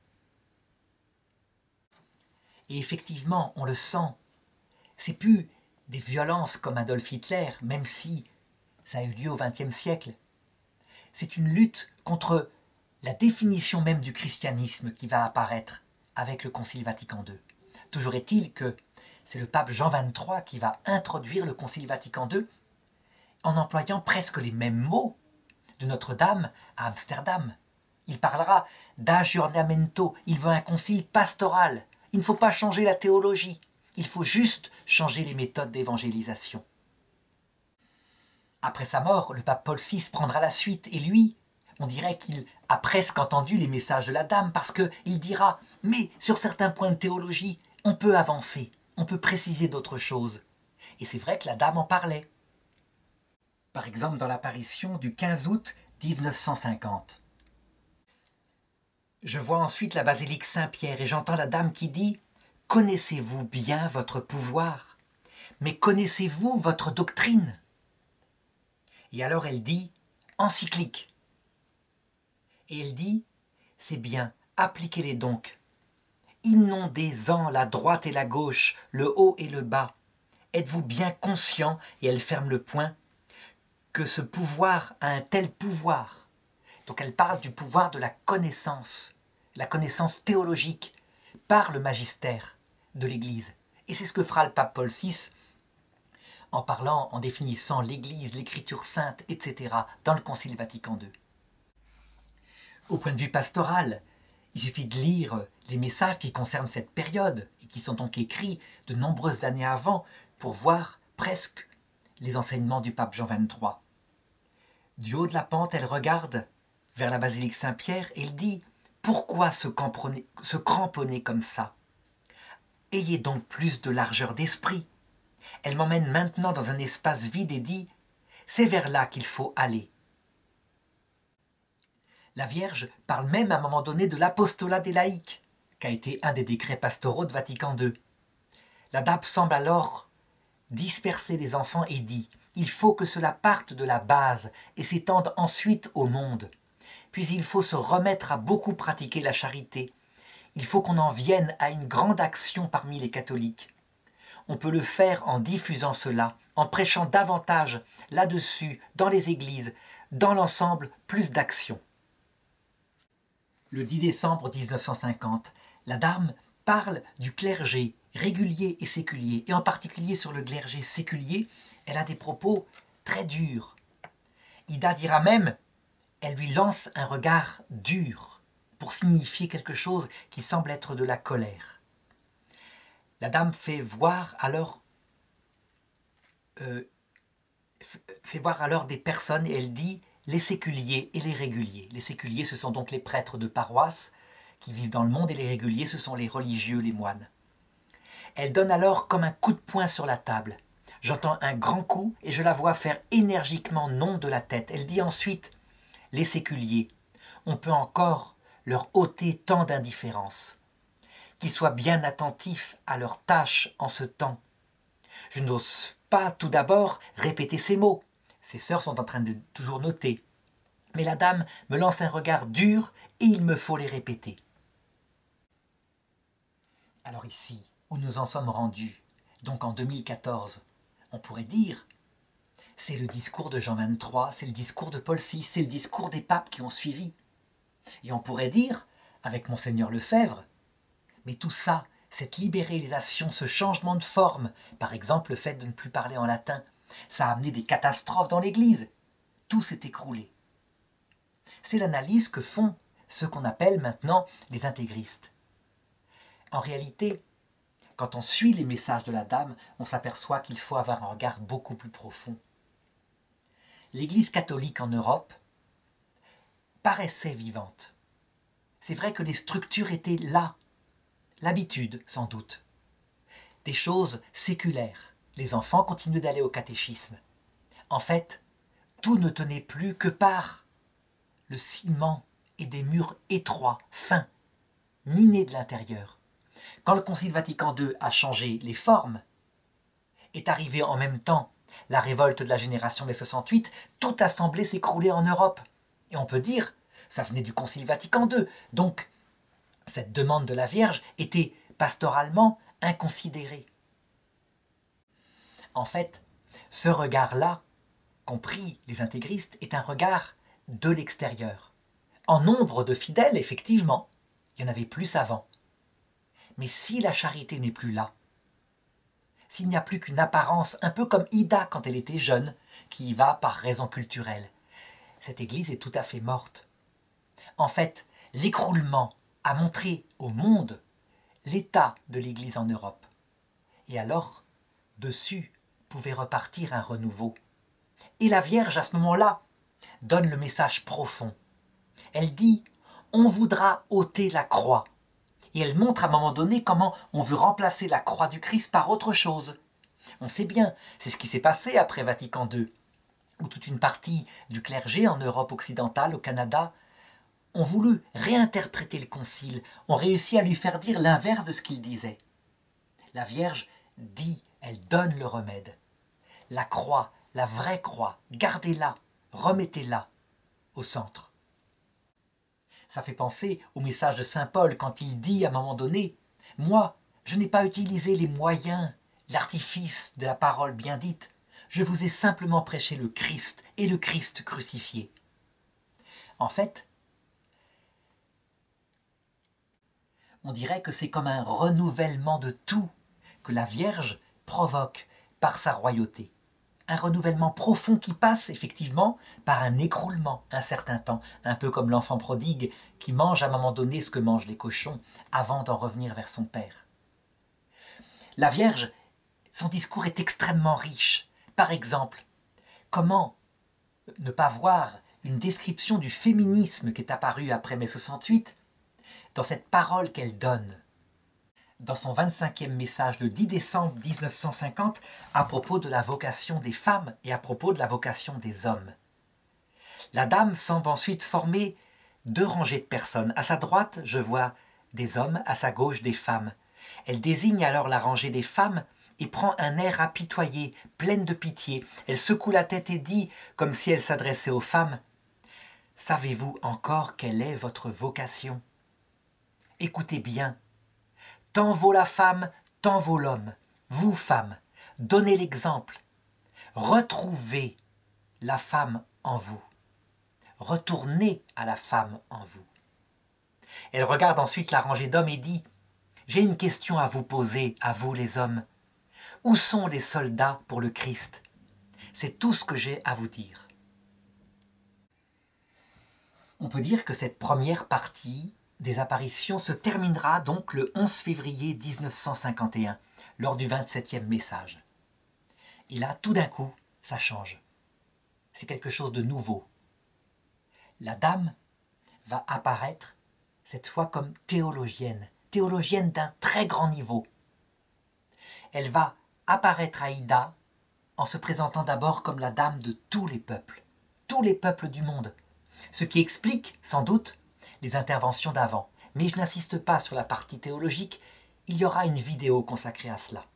Et effectivement, on le sent, c'est plus des violences comme Adolf Hitler, même si ça a eu lieu au XXe siècle. C'est une lutte contre la définition même du christianisme qui va apparaître avec le Concile Vatican II. Toujours est-il que c'est le pape Jean XXIII qui va introduire le Concile Vatican II en employant presque les mêmes mots de Notre-Dame à Amsterdam. Il parlera d'aggiornamento, il veut un concile pastoral. Il ne faut pas changer la théologie, il faut juste changer les méthodes d'évangélisation. Après sa mort, le pape Paul VI prendra la suite et lui, on dirait qu'il a presque entendu les messages de la dame parce qu'il dira « Mais sur certains points de théologie, on peut avancer, on peut préciser d'autres choses. » Et c'est vrai que la dame en parlait. Par exemple, dans l'apparition du 15 août 1950. Je vois ensuite la basilique Saint-Pierre et j'entends la dame qui dit « Connaissez-vous bien votre pouvoir? Mais connaissez-vous votre doctrine ?» Et alors elle dit « Encyclique ». Et elle dit « C'est bien, appliquez-les donc. Inondez-en la droite et la gauche, le haut et le bas. Êtes-vous bien conscient, et elle ferme le point, que ce pouvoir a un tel pouvoir ?» Donc elle parle du pouvoir de la connaissance théologique par le magistère de l'Église. Et c'est ce que fera le pape Paul VI en parlant, en définissant l'Église, l'Écriture sainte, etc. dans le Concile Vatican II. Au point de vue pastoral, il suffit de lire les messages qui concernent cette période et qui sont donc écrits de nombreuses années avant pour voir presque les enseignements du pape Jean XXIII. Du haut de la pente, elle regarde vers la basilique Saint-Pierre et il dit « Pourquoi se cramponner comme ça? Ayez donc plus de largeur d'esprit. » Elle m'emmène maintenant dans un espace vide et dit « C'est vers là qu'il faut aller. » La Vierge parle même à un moment donné de l'apostolat des laïcs, qui a été un des décrets pastoraux de Vatican II. La dame semble alors disperser les enfants et dit « Il faut que cela parte de la base et s'étende ensuite au monde. Puis il faut se remettre à beaucoup pratiquer la charité. Il faut qu'on en vienne à une grande action parmi les catholiques. On peut le faire en diffusant cela, en prêchant davantage là-dessus, dans les églises, dans l'ensemble, plus d'action. » Le 10 décembre 1950, la dame parle du clergé régulier et séculier, et en particulier sur le clergé séculier, elle a des propos très durs. Ida dira même, elle lui lance un regard dur pour signifier quelque chose qui semble être de la colère. La dame fait voir alors des personnes et elle dit les séculiers et les réguliers. Les séculiers, ce sont donc les prêtres de paroisse qui vivent dans le monde et les réguliers, ce sont les religieux, les moines. Elle donne alors comme un coup de poing sur la table. J'entends un grand coup et je la vois faire énergiquement non de la tête. Elle dit ensuite « Les séculiers, on peut encore leur ôter tant d'indifférence. Qu'ils soient bien attentifs à leurs tâches en ce temps. Je n'ose pas tout d'abord répéter ces mots. » Ses sœurs sont en train de toujours noter. Mais la dame me lance un regard dur et il me faut les répéter. Alors ici, où nous en sommes rendus, donc en 2014, On pourrait dire, c'est le discours de Jean XXIII, c'est le discours de Paul VI, c'est le discours des papes qui ont suivi. Et on pourrait dire, avec Monseigneur Lefebvre, mais tout ça, cette libéralisation, ce changement de forme, par exemple le fait de ne plus parler en latin, ça a amené des catastrophes dans l'Église. Tout s'est écroulé. C'est l'analyse que font ceux qu'on appelle maintenant les intégristes. En réalité, quand on suit les messages de la Dame, on s'aperçoit qu'il faut avoir un regard beaucoup plus profond. L'Église catholique en Europe paraissait vivante. C'est vrai que les structures étaient là, l'habitude sans doute. Des choses séculaires. Les enfants continuaient d'aller au catéchisme. En fait, tout ne tenait plus que par le ciment et des murs étroits, fins, minés de l'intérieur. Quand le Concile Vatican II a changé les formes, est arrivé en même temps la révolte de la génération des 68, tout a semblé s'écrouler en Europe. Et on peut dire, ça venait du Concile Vatican II. Donc, cette demande de la Vierge était pastoralement inconsidérée. En fait, ce regard-là, compris les intégristes, est un regard de l'extérieur. En nombre de fidèles, effectivement, il y en avait plus avant. Mais si la charité n'est plus là, s'il n'y a plus qu'une apparence, un peu comme Ida quand elle était jeune, qui y va par raison culturelle, cette Église est tout à fait morte. En fait, l'écroulement a montré au monde l'état de l'Église en Europe. Et alors, dessus, pouvait repartir un renouveau. Et la Vierge, à ce moment-là, donne le message profond. Elle dit « On voudra ôter la croix ». Et elle montre à un moment donné comment on veut remplacer la croix du Christ par autre chose. On sait bien, c'est ce qui s'est passé après Vatican II, où toute une partie du clergé en Europe occidentale, au Canada, ont voulu réinterpréter le concile, ont réussi à lui faire dire l'inverse de ce qu'il disait. La Vierge dit, elle donne le remède. La croix, la vraie croix, gardez-la, remettez-la au centre. Ça fait penser au message de saint Paul quand il dit à un moment donné « Moi, je n'ai pas utilisé les moyens, l'artifice de la parole bien dite. Je vous ai simplement prêché le Christ et le Christ crucifié. » En fait, on dirait que c'est comme un renouvellement de tout que la Vierge provoque par sa royauté. Un renouvellement profond qui passe effectivement par un écroulement un certain temps, un peu comme l'enfant prodigue qui mange à un moment donné ce que mangent les cochons avant d'en revenir vers son père. La Vierge, son discours est extrêmement riche. Par exemple, comment ne pas voir une description du féminisme qui est apparue après mai 68 dans cette parole qu'elle donne dans son 25e message le 10 décembre 1950 à propos de la vocation des femmes et à propos de la vocation des hommes. La dame semble ensuite former deux rangées de personnes. À sa droite, je vois des hommes, à sa gauche des femmes. Elle désigne alors la rangée des femmes et prend un air apitoyé, pleine de pitié. Elle secoue la tête et dit, comme si elle s'adressait aux femmes, « Savez-vous encore quelle est votre vocation ? Écoutez bien. Tant vaut la femme, tant vaut l'homme. Vous, femmes, donnez l'exemple. Retrouvez la femme en vous. Retournez à la femme en vous. » Elle regarde ensuite la rangée d'hommes et dit « J'ai une question à vous poser, à vous les hommes. Où sont les soldats pour le Christ ? C'est tout ce que j'ai à vous dire. » On peut dire que cette première partie des apparitions se terminera donc le 11 février 1951, lors du 27e message. Et là, tout d'un coup, ça change. C'est quelque chose de nouveau. La dame va apparaître, cette fois comme théologienne d'un très grand niveau. Elle va apparaître à Ida en se présentant d'abord comme la dame de tous les peuples du monde, ce qui explique, sans doute, les interventions d'avant. Mais je n'insiste pas sur la partie théologique, il y aura une vidéo consacrée à cela.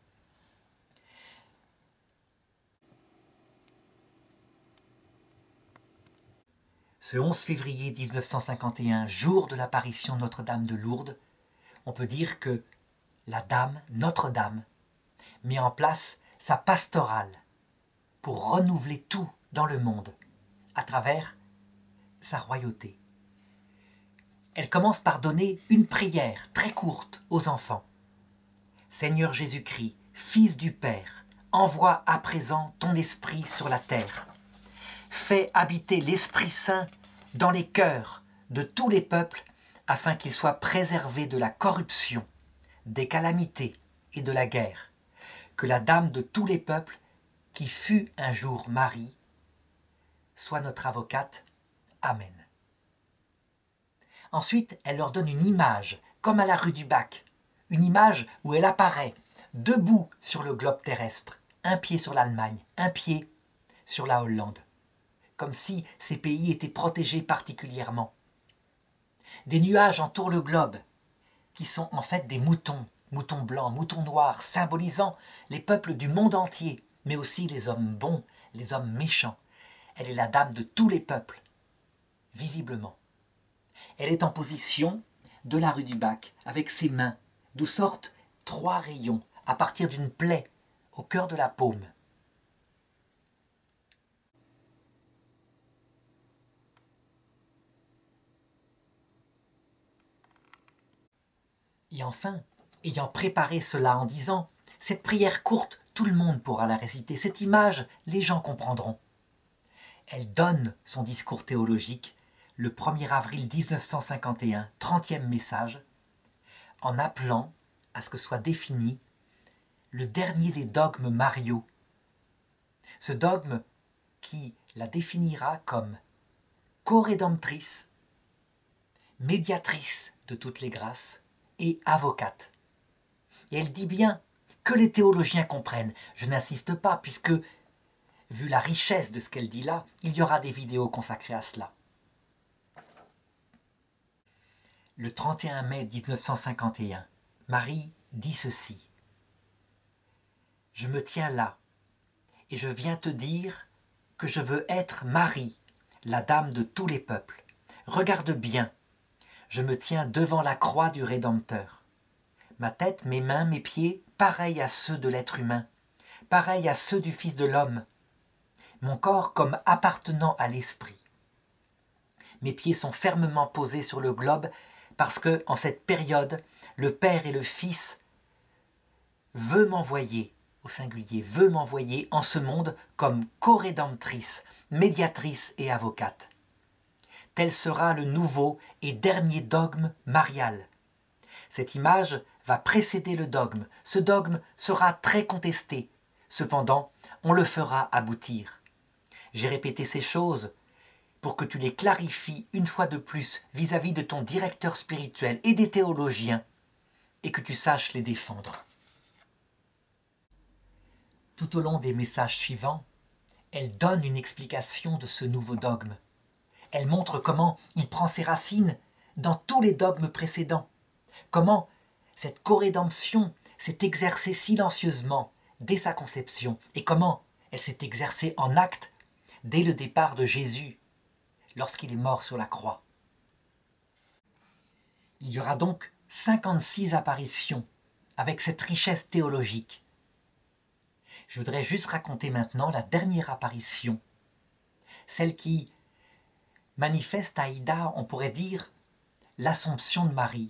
Ce 11 février 1951, jour de l'apparition de Notre-Dame de Lourdes, on peut dire que la Dame, Notre-Dame, met en place sa pastorale pour renouveler tout dans le monde à travers sa royauté. Elle commence par donner une prière très courte aux enfants. Seigneur Jésus-Christ, Fils du Père, envoie à présent ton esprit sur la terre. Fais habiter l'Esprit Saint dans les cœurs de tous les peuples afin qu'ils soient préservés de la corruption, des calamités et de la guerre. Que la Dame de tous les peuples, qui fut un jour Marie, soit notre avocate. Amen. Ensuite, elle leur donne une image, comme à la rue du Bac, une image où elle apparaît debout sur le globe terrestre, un pied sur l'Allemagne, un pied sur la Hollande, comme si ces pays étaient protégés particulièrement. Des nuages entourent le globe, qui sont en fait des moutons, moutons blancs, moutons noirs, symbolisant les peuples du monde entier, mais aussi les hommes bons, les hommes méchants. Elle est la dame de tous les peuples, visiblement. Elle est en position de la rue du Bac, avec ses mains, d'où sortent 3 rayons, à partir d'une plaie au cœur de la paume. Et enfin, ayant préparé cela en disant « Cette prière courte, tout le monde pourra la réciter, cette image, les gens comprendront ». Elle donne son discours théologique le 1er avril 1951, 30e message, en appelant à ce que soit défini le dernier des dogmes mariaux. Ce dogme qui la définira comme co-rédemptrice, médiatrice de toutes les grâces et avocate. Et elle dit bien que les théologiens comprennent. Je n'insiste pas puisque, vu la richesse de ce qu'elle dit là, il y aura des vidéos consacrées à cela. Le 31 mai 1951, Marie dit ceci. « Je me tiens là, et je viens te dire que je veux être Marie, la dame de tous les peuples. Regarde bien, je me tiens devant la croix du Rédempteur. Ma tête, mes mains, mes pieds, pareils à ceux de l'être humain, pareils à ceux du Fils de l'homme. Mon corps comme appartenant à l'Esprit. Mes pieds sont fermement posés sur le globe parce que, en cette période, le Père et le Fils veut m'envoyer, au singulier, veut m'envoyer en ce monde comme co-rédemptrice, médiatrice et avocate. Tel sera le nouveau et dernier dogme marial. Cette image va précéder le dogme. Ce dogme sera très contesté. Cependant, on le fera aboutir. J'ai répété ces choses pour que tu les clarifies une fois de plus vis-à-vis de ton directeur spirituel et des théologiens, et que tu saches les défendre. Tout au long des messages suivants, elle donne une explication de ce nouveau dogme. Elle montre comment il prend ses racines dans tous les dogmes précédents, comment cette co-rédemption s'est exercée silencieusement dès sa conception, et comment elle s'est exercée en acte dès le départ de Jésus, lorsqu'il est mort sur la croix. Il y aura donc 56 apparitions avec cette richesse théologique. Je voudrais juste raconter maintenant la dernière apparition, celle qui manifeste à Ida, on pourrait dire, l'Assomption de Marie,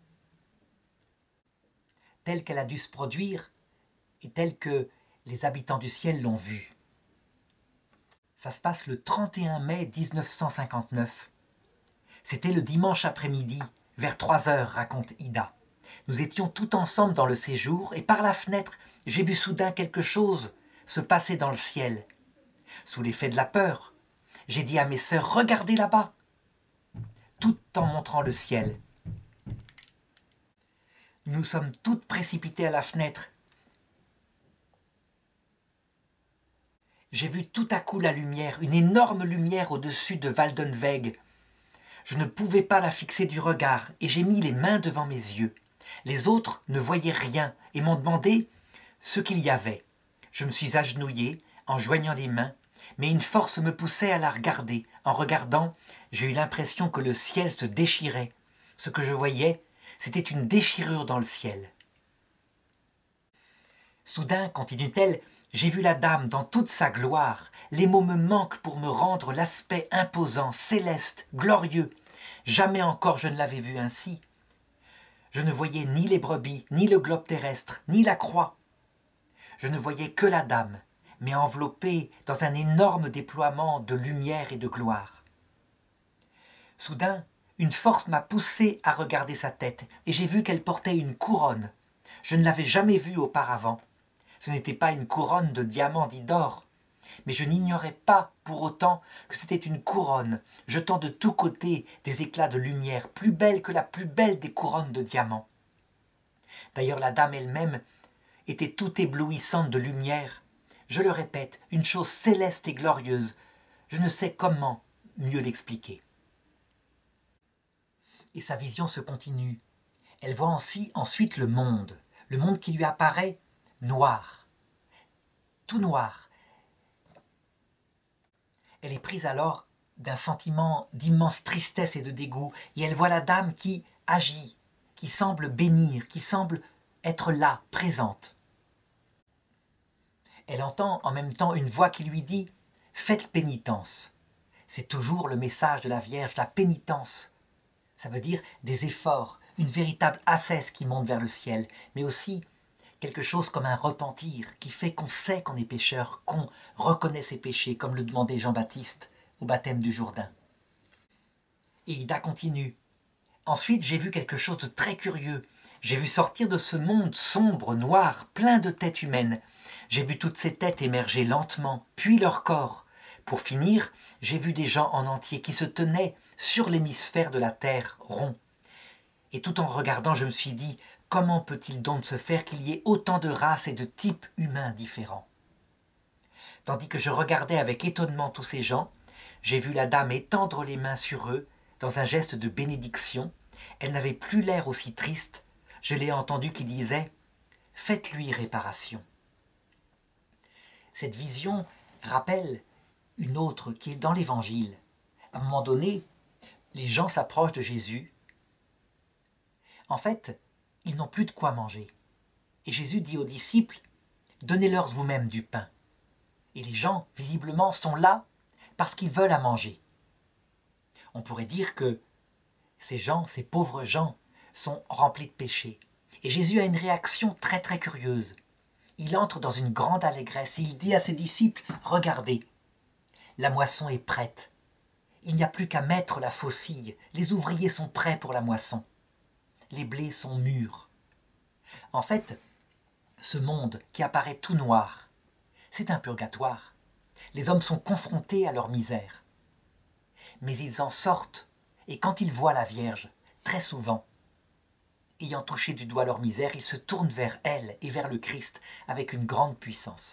telle qu'elle a dû se produire et telle que les habitants du ciel l'ont vue. Ça se passe le 31 mai 1959. C'était le dimanche après-midi, vers 3 heures, raconte Ida. Nous étions tout ensemble dans le séjour et par la fenêtre, j'ai vu soudain quelque chose se passer dans le ciel. Sous l'effet de la peur, j'ai dit à mes sœurs « Regardez là-bas !» tout en montrant le ciel. Nous sommes toutes précipitées à la fenêtre. J'ai vu tout à coup la lumière, une énorme lumière au-dessus de Waldenweg. Je ne pouvais pas la fixer du regard et j'ai mis les mains devant mes yeux. Les autres ne voyaient rien et m'ont demandé ce qu'il y avait. Je me suis agenouillée en joignant les mains, mais une force me poussait à la regarder. En regardant, j'ai eu l'impression que le ciel se déchirait. Ce que je voyais, c'était une déchirure dans le ciel. Soudain, continue-t-elle, j'ai vu la dame dans toute sa gloire. Les mots me manquent pour me rendre l'aspect imposant, céleste, glorieux. Jamais encore je ne l'avais vue ainsi. Je ne voyais ni les brebis, ni le globe terrestre, ni la croix. Je ne voyais que la dame, mais enveloppée dans un énorme déploiement de lumière et de gloire. Soudain, une force m'a poussé à regarder sa tête, et j'ai vu qu'elle portait une couronne. Je ne l'avais jamais vue auparavant. Ce n'était pas une couronne de diamants ni d'or, mais je n'ignorais pas pour autant que c'était une couronne, jetant de tous côtés des éclats de lumière, plus belle que la plus belle des couronnes de diamants. D'ailleurs, la dame elle-même était toute éblouissante de lumière. Je le répète, une chose céleste et glorieuse. Je ne sais comment mieux l'expliquer. Et sa vision se continue. Elle voit ensuite le monde qui lui apparaît noir, tout noir. Elle est prise alors d'un sentiment d'immense tristesse et de dégoût, et elle voit la dame qui agit, qui semble bénir, qui semble être là, présente. Elle entend en même temps une voix qui lui dit « Faites pénitence ». C'est toujours le message de la Vierge, la pénitence. Ça veut dire des efforts, une véritable ascèse qui monte vers le ciel, mais aussi quelque chose comme un repentir qui fait qu'on sait qu'on est pécheur, qu'on reconnaît ses péchés, comme le demandait Jean-Baptiste au baptême du Jourdain. Et Ida continue. Ensuite, j'ai vu quelque chose de très curieux. J'ai vu sortir de ce monde sombre, noir, plein de têtes humaines. J'ai vu toutes ces têtes émerger lentement, puis leur corps. Pour finir, j'ai vu des gens en entier qui se tenaient sur l'hémisphère de la Terre rond. Et tout en regardant, je me suis dit, comment peut-il donc se faire qu'il y ait autant de races et de types humains différents? Tandis que je regardais avec étonnement tous ces gens, j'ai vu la dame étendre les mains sur eux, dans un geste de bénédiction. Elle n'avait plus l'air aussi triste. Je l'ai entendu qui disait « Faites-lui réparation ». Cette vision rappelle une autre qui est dans l'Évangile. À un moment donné, les gens s'approchent de Jésus. En fait, ils n'ont plus de quoi manger. Et Jésus dit aux disciples « Donnez-leur vous-même du pain ». Et les gens, visiblement, sont là parce qu'ils veulent à manger. On pourrait dire que ces gens, ces pauvres gens, sont remplis de péchés. Et Jésus a une réaction très très curieuse. Il entre dans une grande allégresse et il dit à ses disciples « Regardez, la moisson est prête. Il n'y a plus qu'à mettre la faucille. Les ouvriers sont prêts pour la moisson. Les blés sont mûrs. » En fait, ce monde qui apparaît tout noir, c'est un purgatoire. Les hommes sont confrontés à leur misère. Mais ils en sortent, et quand ils voient la Vierge, très souvent, ayant touché du doigt leur misère, ils se tournent vers elle et vers le Christ avec une grande puissance.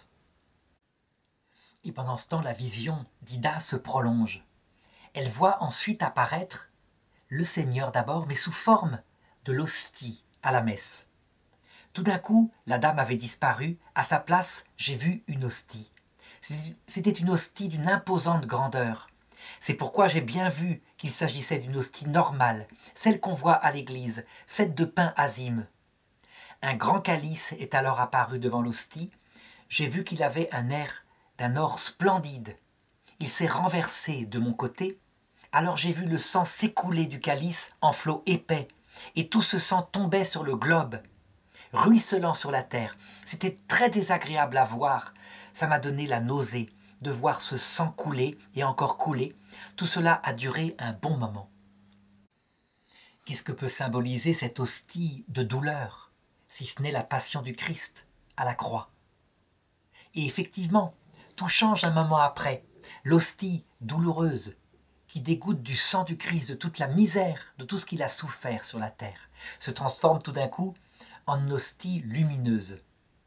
Et pendant ce temps, la vision d'Ida se prolonge. Elle voit ensuite apparaître le Seigneur d'abord, mais sous forme de l'hostie à la messe. Tout d'un coup, la dame avait disparu. À sa place, j'ai vu une hostie. C'était une hostie d'une imposante grandeur. C'est pourquoi j'ai bien vu qu'il s'agissait d'une hostie normale, celle qu'on voit à l'église, faite de pain azime. Un grand calice est alors apparu devant l'hostie. J'ai vu qu'il avait un air d'un or splendide. Il s'est renversé de mon côté. Alors j'ai vu le sang s'écouler du calice en flots épais, et tout ce sang tombait sur le globe, ruisselant sur la terre. C'était très désagréable à voir. Ça m'a donné la nausée de voir ce sang couler et encore couler. Tout cela a duré un bon moment. Qu'est-ce que peut symboliser cette hostie de douleur, si ce n'est la passion du Christ à la croix? Et effectivement, tout change un moment après. L'hostie douloureuse qui dégoûte du sang du Christ, de toute la misère, de tout ce qu'il a souffert sur la terre, se transforme tout d'un coup en une hostie lumineuse.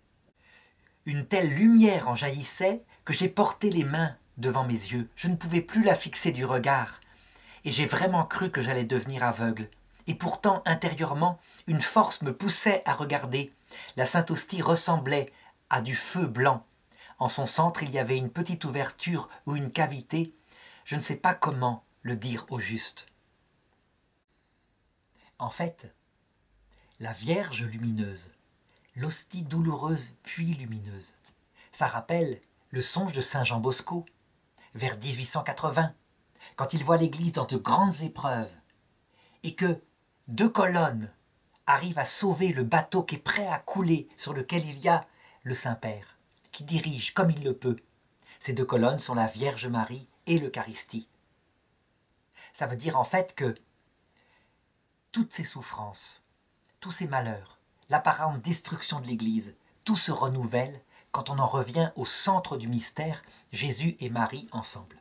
Une telle lumière en jaillissait que j'ai porté les mains devant mes yeux. Je ne pouvais plus la fixer du regard. Et j'ai vraiment cru que j'allais devenir aveugle. Et pourtant, intérieurement, une force me poussait à regarder. La Sainte Hostie ressemblait à du feu blanc. En son centre, il y avait une petite ouverture ou une cavité. Je ne sais pas comment le dire au juste. En fait, la Vierge lumineuse, l'hostie douloureuse puis lumineuse. Ça rappelle le songe de Saint Jean Bosco, vers 1880, quand il voit l'Église dans de grandes épreuves, et que 2 colonnes arrivent à sauver le bateau qui est prêt à couler, sur lequel il y a le Saint-Père, qui dirige comme il le peut. Ces 2 colonnes sont la Vierge Marie et l'Eucharistie. Ça veut dire en fait que toutes ces souffrances, tous ces malheurs, l'apparente destruction de l'Église, tout se renouvelle quand on en revient au centre du mystère, Jésus et Marie ensemble.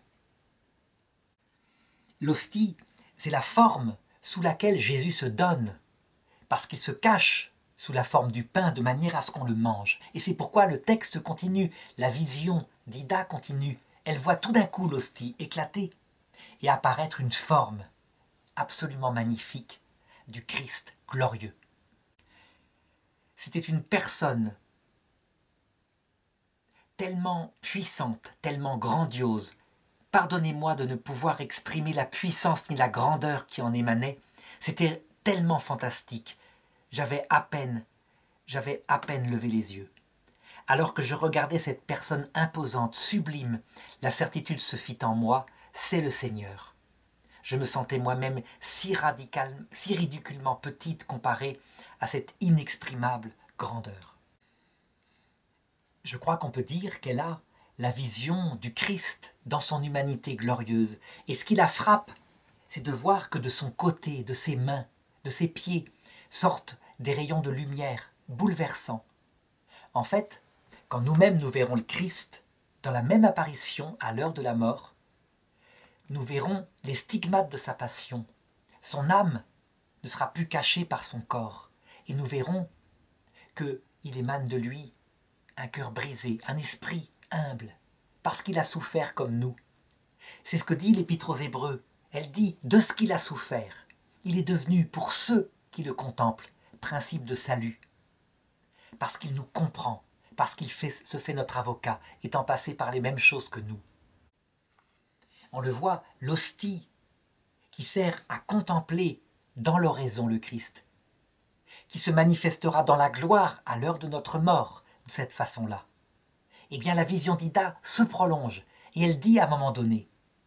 L'hostie, c'est la forme sous laquelle Jésus se donne, parce qu'il se cache sous la forme du pain de manière à ce qu'on le mange. Et c'est pourquoi le texte continue, la vision d'Ida continue. Elle voit tout d'un coup l'hostie éclater et apparaître une forme absolument magnifique du Christ glorieux. C'était une personne tellement puissante, tellement grandiose. Pardonnez-moi de ne pouvoir exprimer la puissance ni la grandeur qui en émanait. C'était tellement fantastique. J'avais à peine levé les yeux. Alors que je regardais cette personne imposante, sublime, la certitude se fit en moi, c'est le Seigneur. Je me sentais moi-même si ridiculement petite comparée à cette inexprimable grandeur. Je crois qu'on peut dire qu'elle a la vision du Christ dans son humanité glorieuse. Et ce qui la frappe, c'est de voir que de son côté, de ses mains, de ses pieds, sortent des rayons de lumière bouleversants. En fait, quand nous-mêmes nous verrons le Christ, dans la même apparition à l'heure de la mort, nous verrons les stigmates de sa passion. Son âme ne sera plus cachée par son corps. Et nous verrons qu'il émane de lui un cœur brisé, un esprit humble, parce qu'il a souffert comme nous. C'est ce que dit l'Épître aux Hébreux. Elle dit, de ce qu'il a souffert, il est devenu, pour ceux qui le contemplent, principe de salut. Parce qu'il nous comprend, parce qu'il se fait notre avocat, étant passé par les mêmes choses que nous. On le voit, l'hostie qui sert à contempler dans l'oraison le Christ, qui se manifestera dans la gloire à l'heure de notre mort, de cette façon-là. Eh bien, la vision d'Ida se prolonge, et elle dit à un moment donné,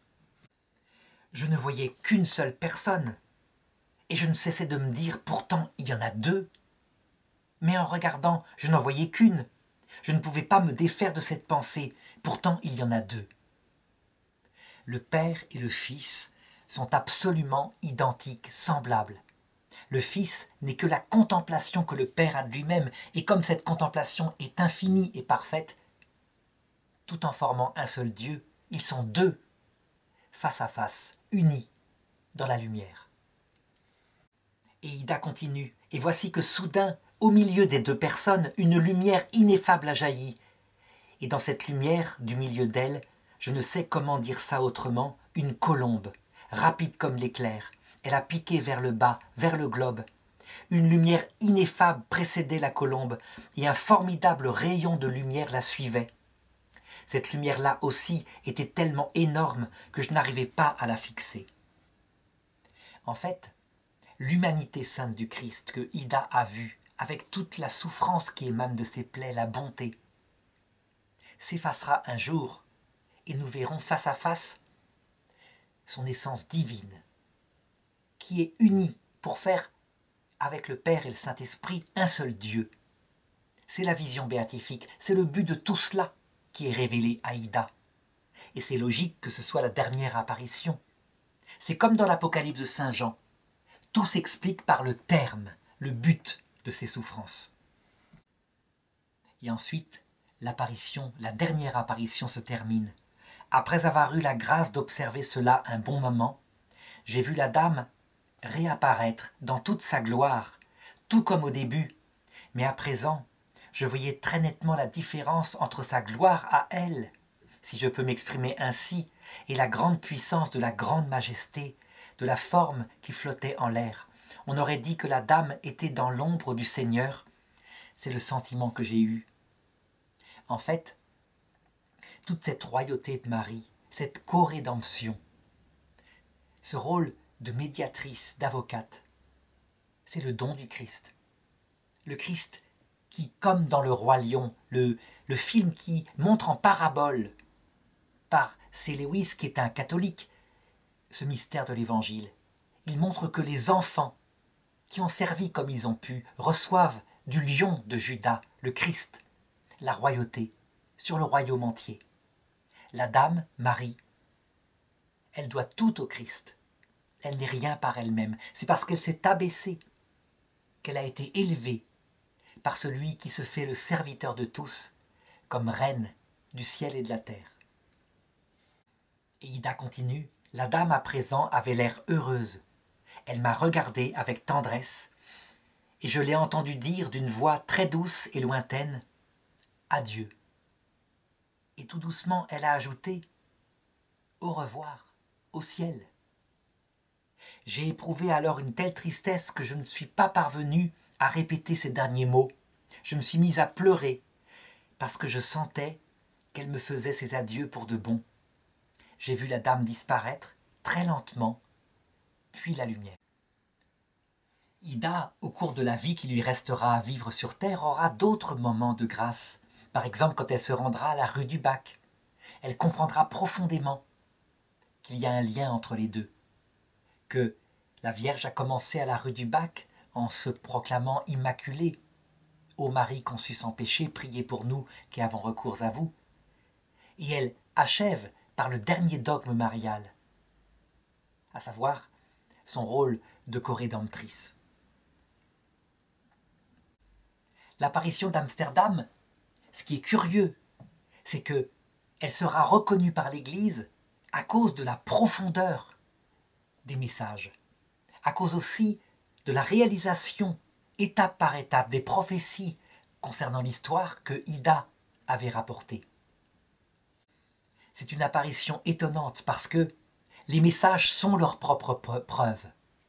« Je ne voyais qu'une seule personne, et je ne cessais de me dire, pourtant, il y en a 2. Mais en regardant, je n'en voyais qu'une. Je ne pouvais pas me défaire de cette pensée, pourtant, il y en a 2. » Le Père et le Fils sont absolument identiques, semblables. Le Fils n'est que la contemplation que le Père a de lui-même, et comme cette contemplation est infinie et parfaite, tout en formant un seul Dieu, ils sont 2, face à face, unis dans la lumière. Et Ida continue, et voici que soudain, au milieu des 2 personnes, une lumière ineffable a jailli. Et dans cette lumière, du milieu d'elle, je ne sais comment dire ça autrement, une colombe, rapide comme l'éclair. Elle a piqué vers le bas, vers le globe. Une lumière ineffable précédait la colombe, et un formidable rayon de lumière la suivait. Cette lumière-là aussi était tellement énorme que je n'arrivais pas à la fixer. En fait, l'humanité sainte du Christ que Ida a vue, avec toute la souffrance qui émane de ses plaies, la bonté, s'effacera un jour, et nous verrons face à face son essence divine, qui est unie pour faire avec le Père et le Saint-Esprit un seul Dieu. C'est la vision béatifique, c'est le but de tout cela qui est révélé à Ida. Et c'est logique que ce soit la dernière apparition. C'est comme dans l'Apocalypse de Saint Jean. Tout s'explique par le terme, le but de ces souffrances. Et ensuite, l'apparition, la dernière apparition se termine. Après avoir eu la grâce d'observer cela un bon moment, j'ai vu la dame réapparaître dans toute sa gloire, tout comme au début. Mais à présent, je voyais très nettement la différence entre sa gloire à elle, si je peux m'exprimer ainsi, et la grande puissance de la grande majesté, de la forme qui flottait en l'air. On aurait dit que la dame était dans l'ombre du Seigneur. C'est le sentiment que j'ai eu. En fait, toute cette royauté de Marie, cette co-rédemption, ce rôle de médiatrice, d'avocate, c'est le don du Christ. Le Christ qui, comme dans Le Roi Lion, le film qui montre en parabole par C. Lewis, qui est un catholique, ce mystère de l'Évangile. Il montre que les enfants, qui ont servi comme ils ont pu, reçoivent du lion de Juda, le Christ, la royauté, sur le royaume entier. La dame, Marie, elle doit tout au Christ. Elle n'est rien par elle-même. C'est parce qu'elle s'est abaissée, qu'elle a été élevée par celui qui se fait le serviteur de tous, comme reine du ciel et de la terre. Et Ida continue, la dame à présent avait l'air heureuse. Elle m'a regardée avec tendresse, et je l'ai entendue dire d'une voix très douce et lointaine, « Adieu ». Et tout doucement, elle a ajouté, « Au revoir, au ciel ». J'ai éprouvé alors une telle tristesse que je ne suis pas parvenu à répéter ces derniers mots. Je me suis mise à pleurer, parce que je sentais qu'elle me faisait ses adieux pour de bon. J'ai vu la dame disparaître, très lentement, puis la lumière. Ida, au cours de la vie qui lui restera à vivre sur Terre, aura d'autres moments de grâce. Par exemple, quand elle se rendra à la rue du Bac. Elle comprendra profondément qu'il y a un lien entre les deux. Que la Vierge a commencé à la rue du Bac en se proclamant immaculée. Ô Marie conçue sans péché, priez pour nous qui avons recours à vous. Et elle achève par le dernier dogme marial, à savoir son rôle de corédemptrice. L'apparition d'Amsterdam, ce qui est curieux, c'est que elle sera reconnue par l'Église à cause de la profondeur des messages, à cause aussi de la réalisation, étape par étape, des prophéties concernant l'histoire que Ida avait rapportées. C'est une apparition étonnante parce que les messages sont leur propre preuve.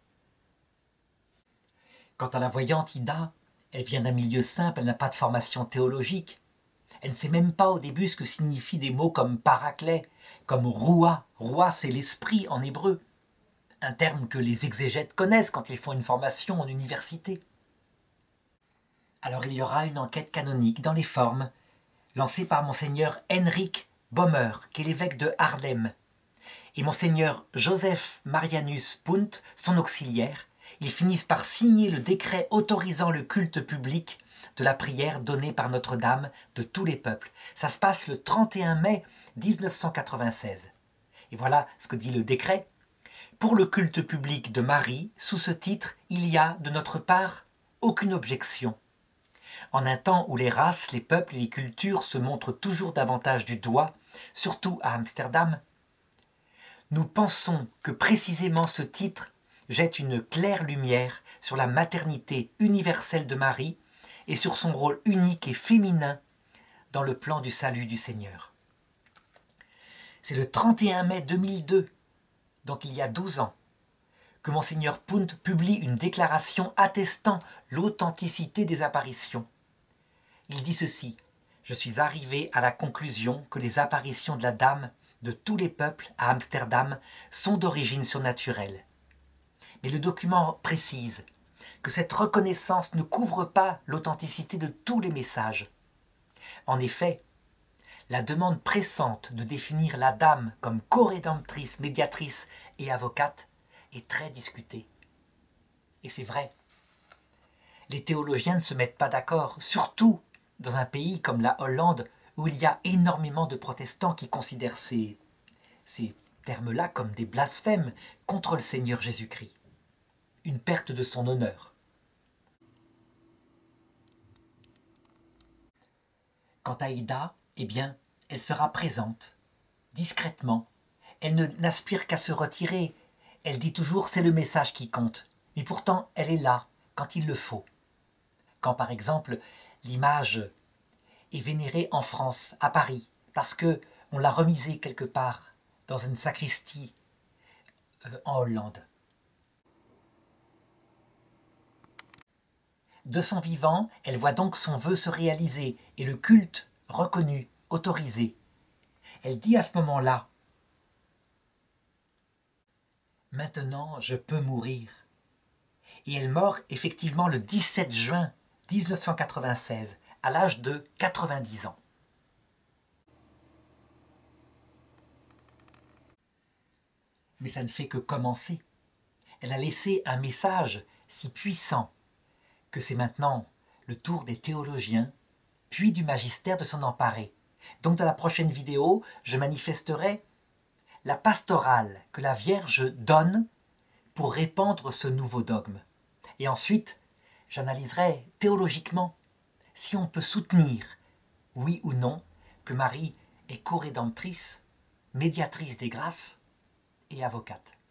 Quant à la voyante Ida, elle vient d'un milieu simple, elle n'a pas de formation théologique. Elle ne sait même pas au début ce que signifient des mots comme paraclet, comme roua. Roua, c'est l'esprit en hébreu. Un terme que les exégètes connaissent quand ils font une formation en université. Alors il y aura une enquête canonique dans les formes, lancée par monseigneur Henrik Bommer, qui est l'évêque de Haarlem, et monseigneur Joseph Marianus Punt, son auxiliaire. Ils finissent par signer le décret autorisant le culte public de la prière donnée par Notre-Dame de tous les peuples. Ça se passe le 31 mai 1996. Et voilà ce que dit le décret. Pour le culte public de Marie, sous ce titre, il y a, de notre part, aucune objection. En un temps où les races, les peuples et les cultures se montrent toujours davantage du doigt, surtout à Amsterdam, nous pensons que précisément ce titre jette une claire lumière sur la maternité universelle de Marie et sur son rôle unique et féminin dans le plan du salut du Seigneur. C'est le 31 mai 2002, donc il y a 12 ans, que monseigneur Punt publie une déclaration attestant l'authenticité des apparitions. Il dit ceci, « Je suis arrivé à la conclusion que les apparitions de la Dame de tous les peuples à Amsterdam sont d'origine surnaturelle. » Mais le document précise que cette reconnaissance ne couvre pas l'authenticité de tous les messages. En effet, la demande pressante de définir la Dame comme corédemptrice, médiatrice et avocate est très discutée. Et c'est vrai. Les théologiens ne se mettent pas d'accord, surtout dans un pays comme la Hollande, où il y a énormément de protestants qui considèrent ces termes-là comme des blasphèmes contre le Seigneur Jésus-Christ. Une perte de son honneur. Quant à Ida, eh bien, elle sera présente, discrètement. Elle n'aspire qu'à se retirer. Elle dit toujours « c'est le message qui compte ». Mais pourtant, elle est là, quand il le faut. Quand, par exemple, l'image est vénérée en France, à Paris, parce qu'on l'a remisée quelque part dans une sacristie en Hollande. De son vivant, elle voit donc son vœu se réaliser et le culte reconnu, autorisé. Elle dit à ce moment-là « Maintenant, je peux mourir ». Et elle meurt effectivement le 17 juin 1996, à l'âge de 90 ans. Mais ça ne fait que commencer. Elle a laissé un message si puissant que c'est maintenant le tour des théologiens, puis du magistère de s'en emparer. Donc dans la prochaine vidéo, je manifesterai la pastorale que la Vierge donne pour répandre ce nouveau dogme. Et ensuite, j'analyserai théologiquement si on peut soutenir, oui ou non, que Marie est co-rédemptrice, médiatrice des grâces et avocate.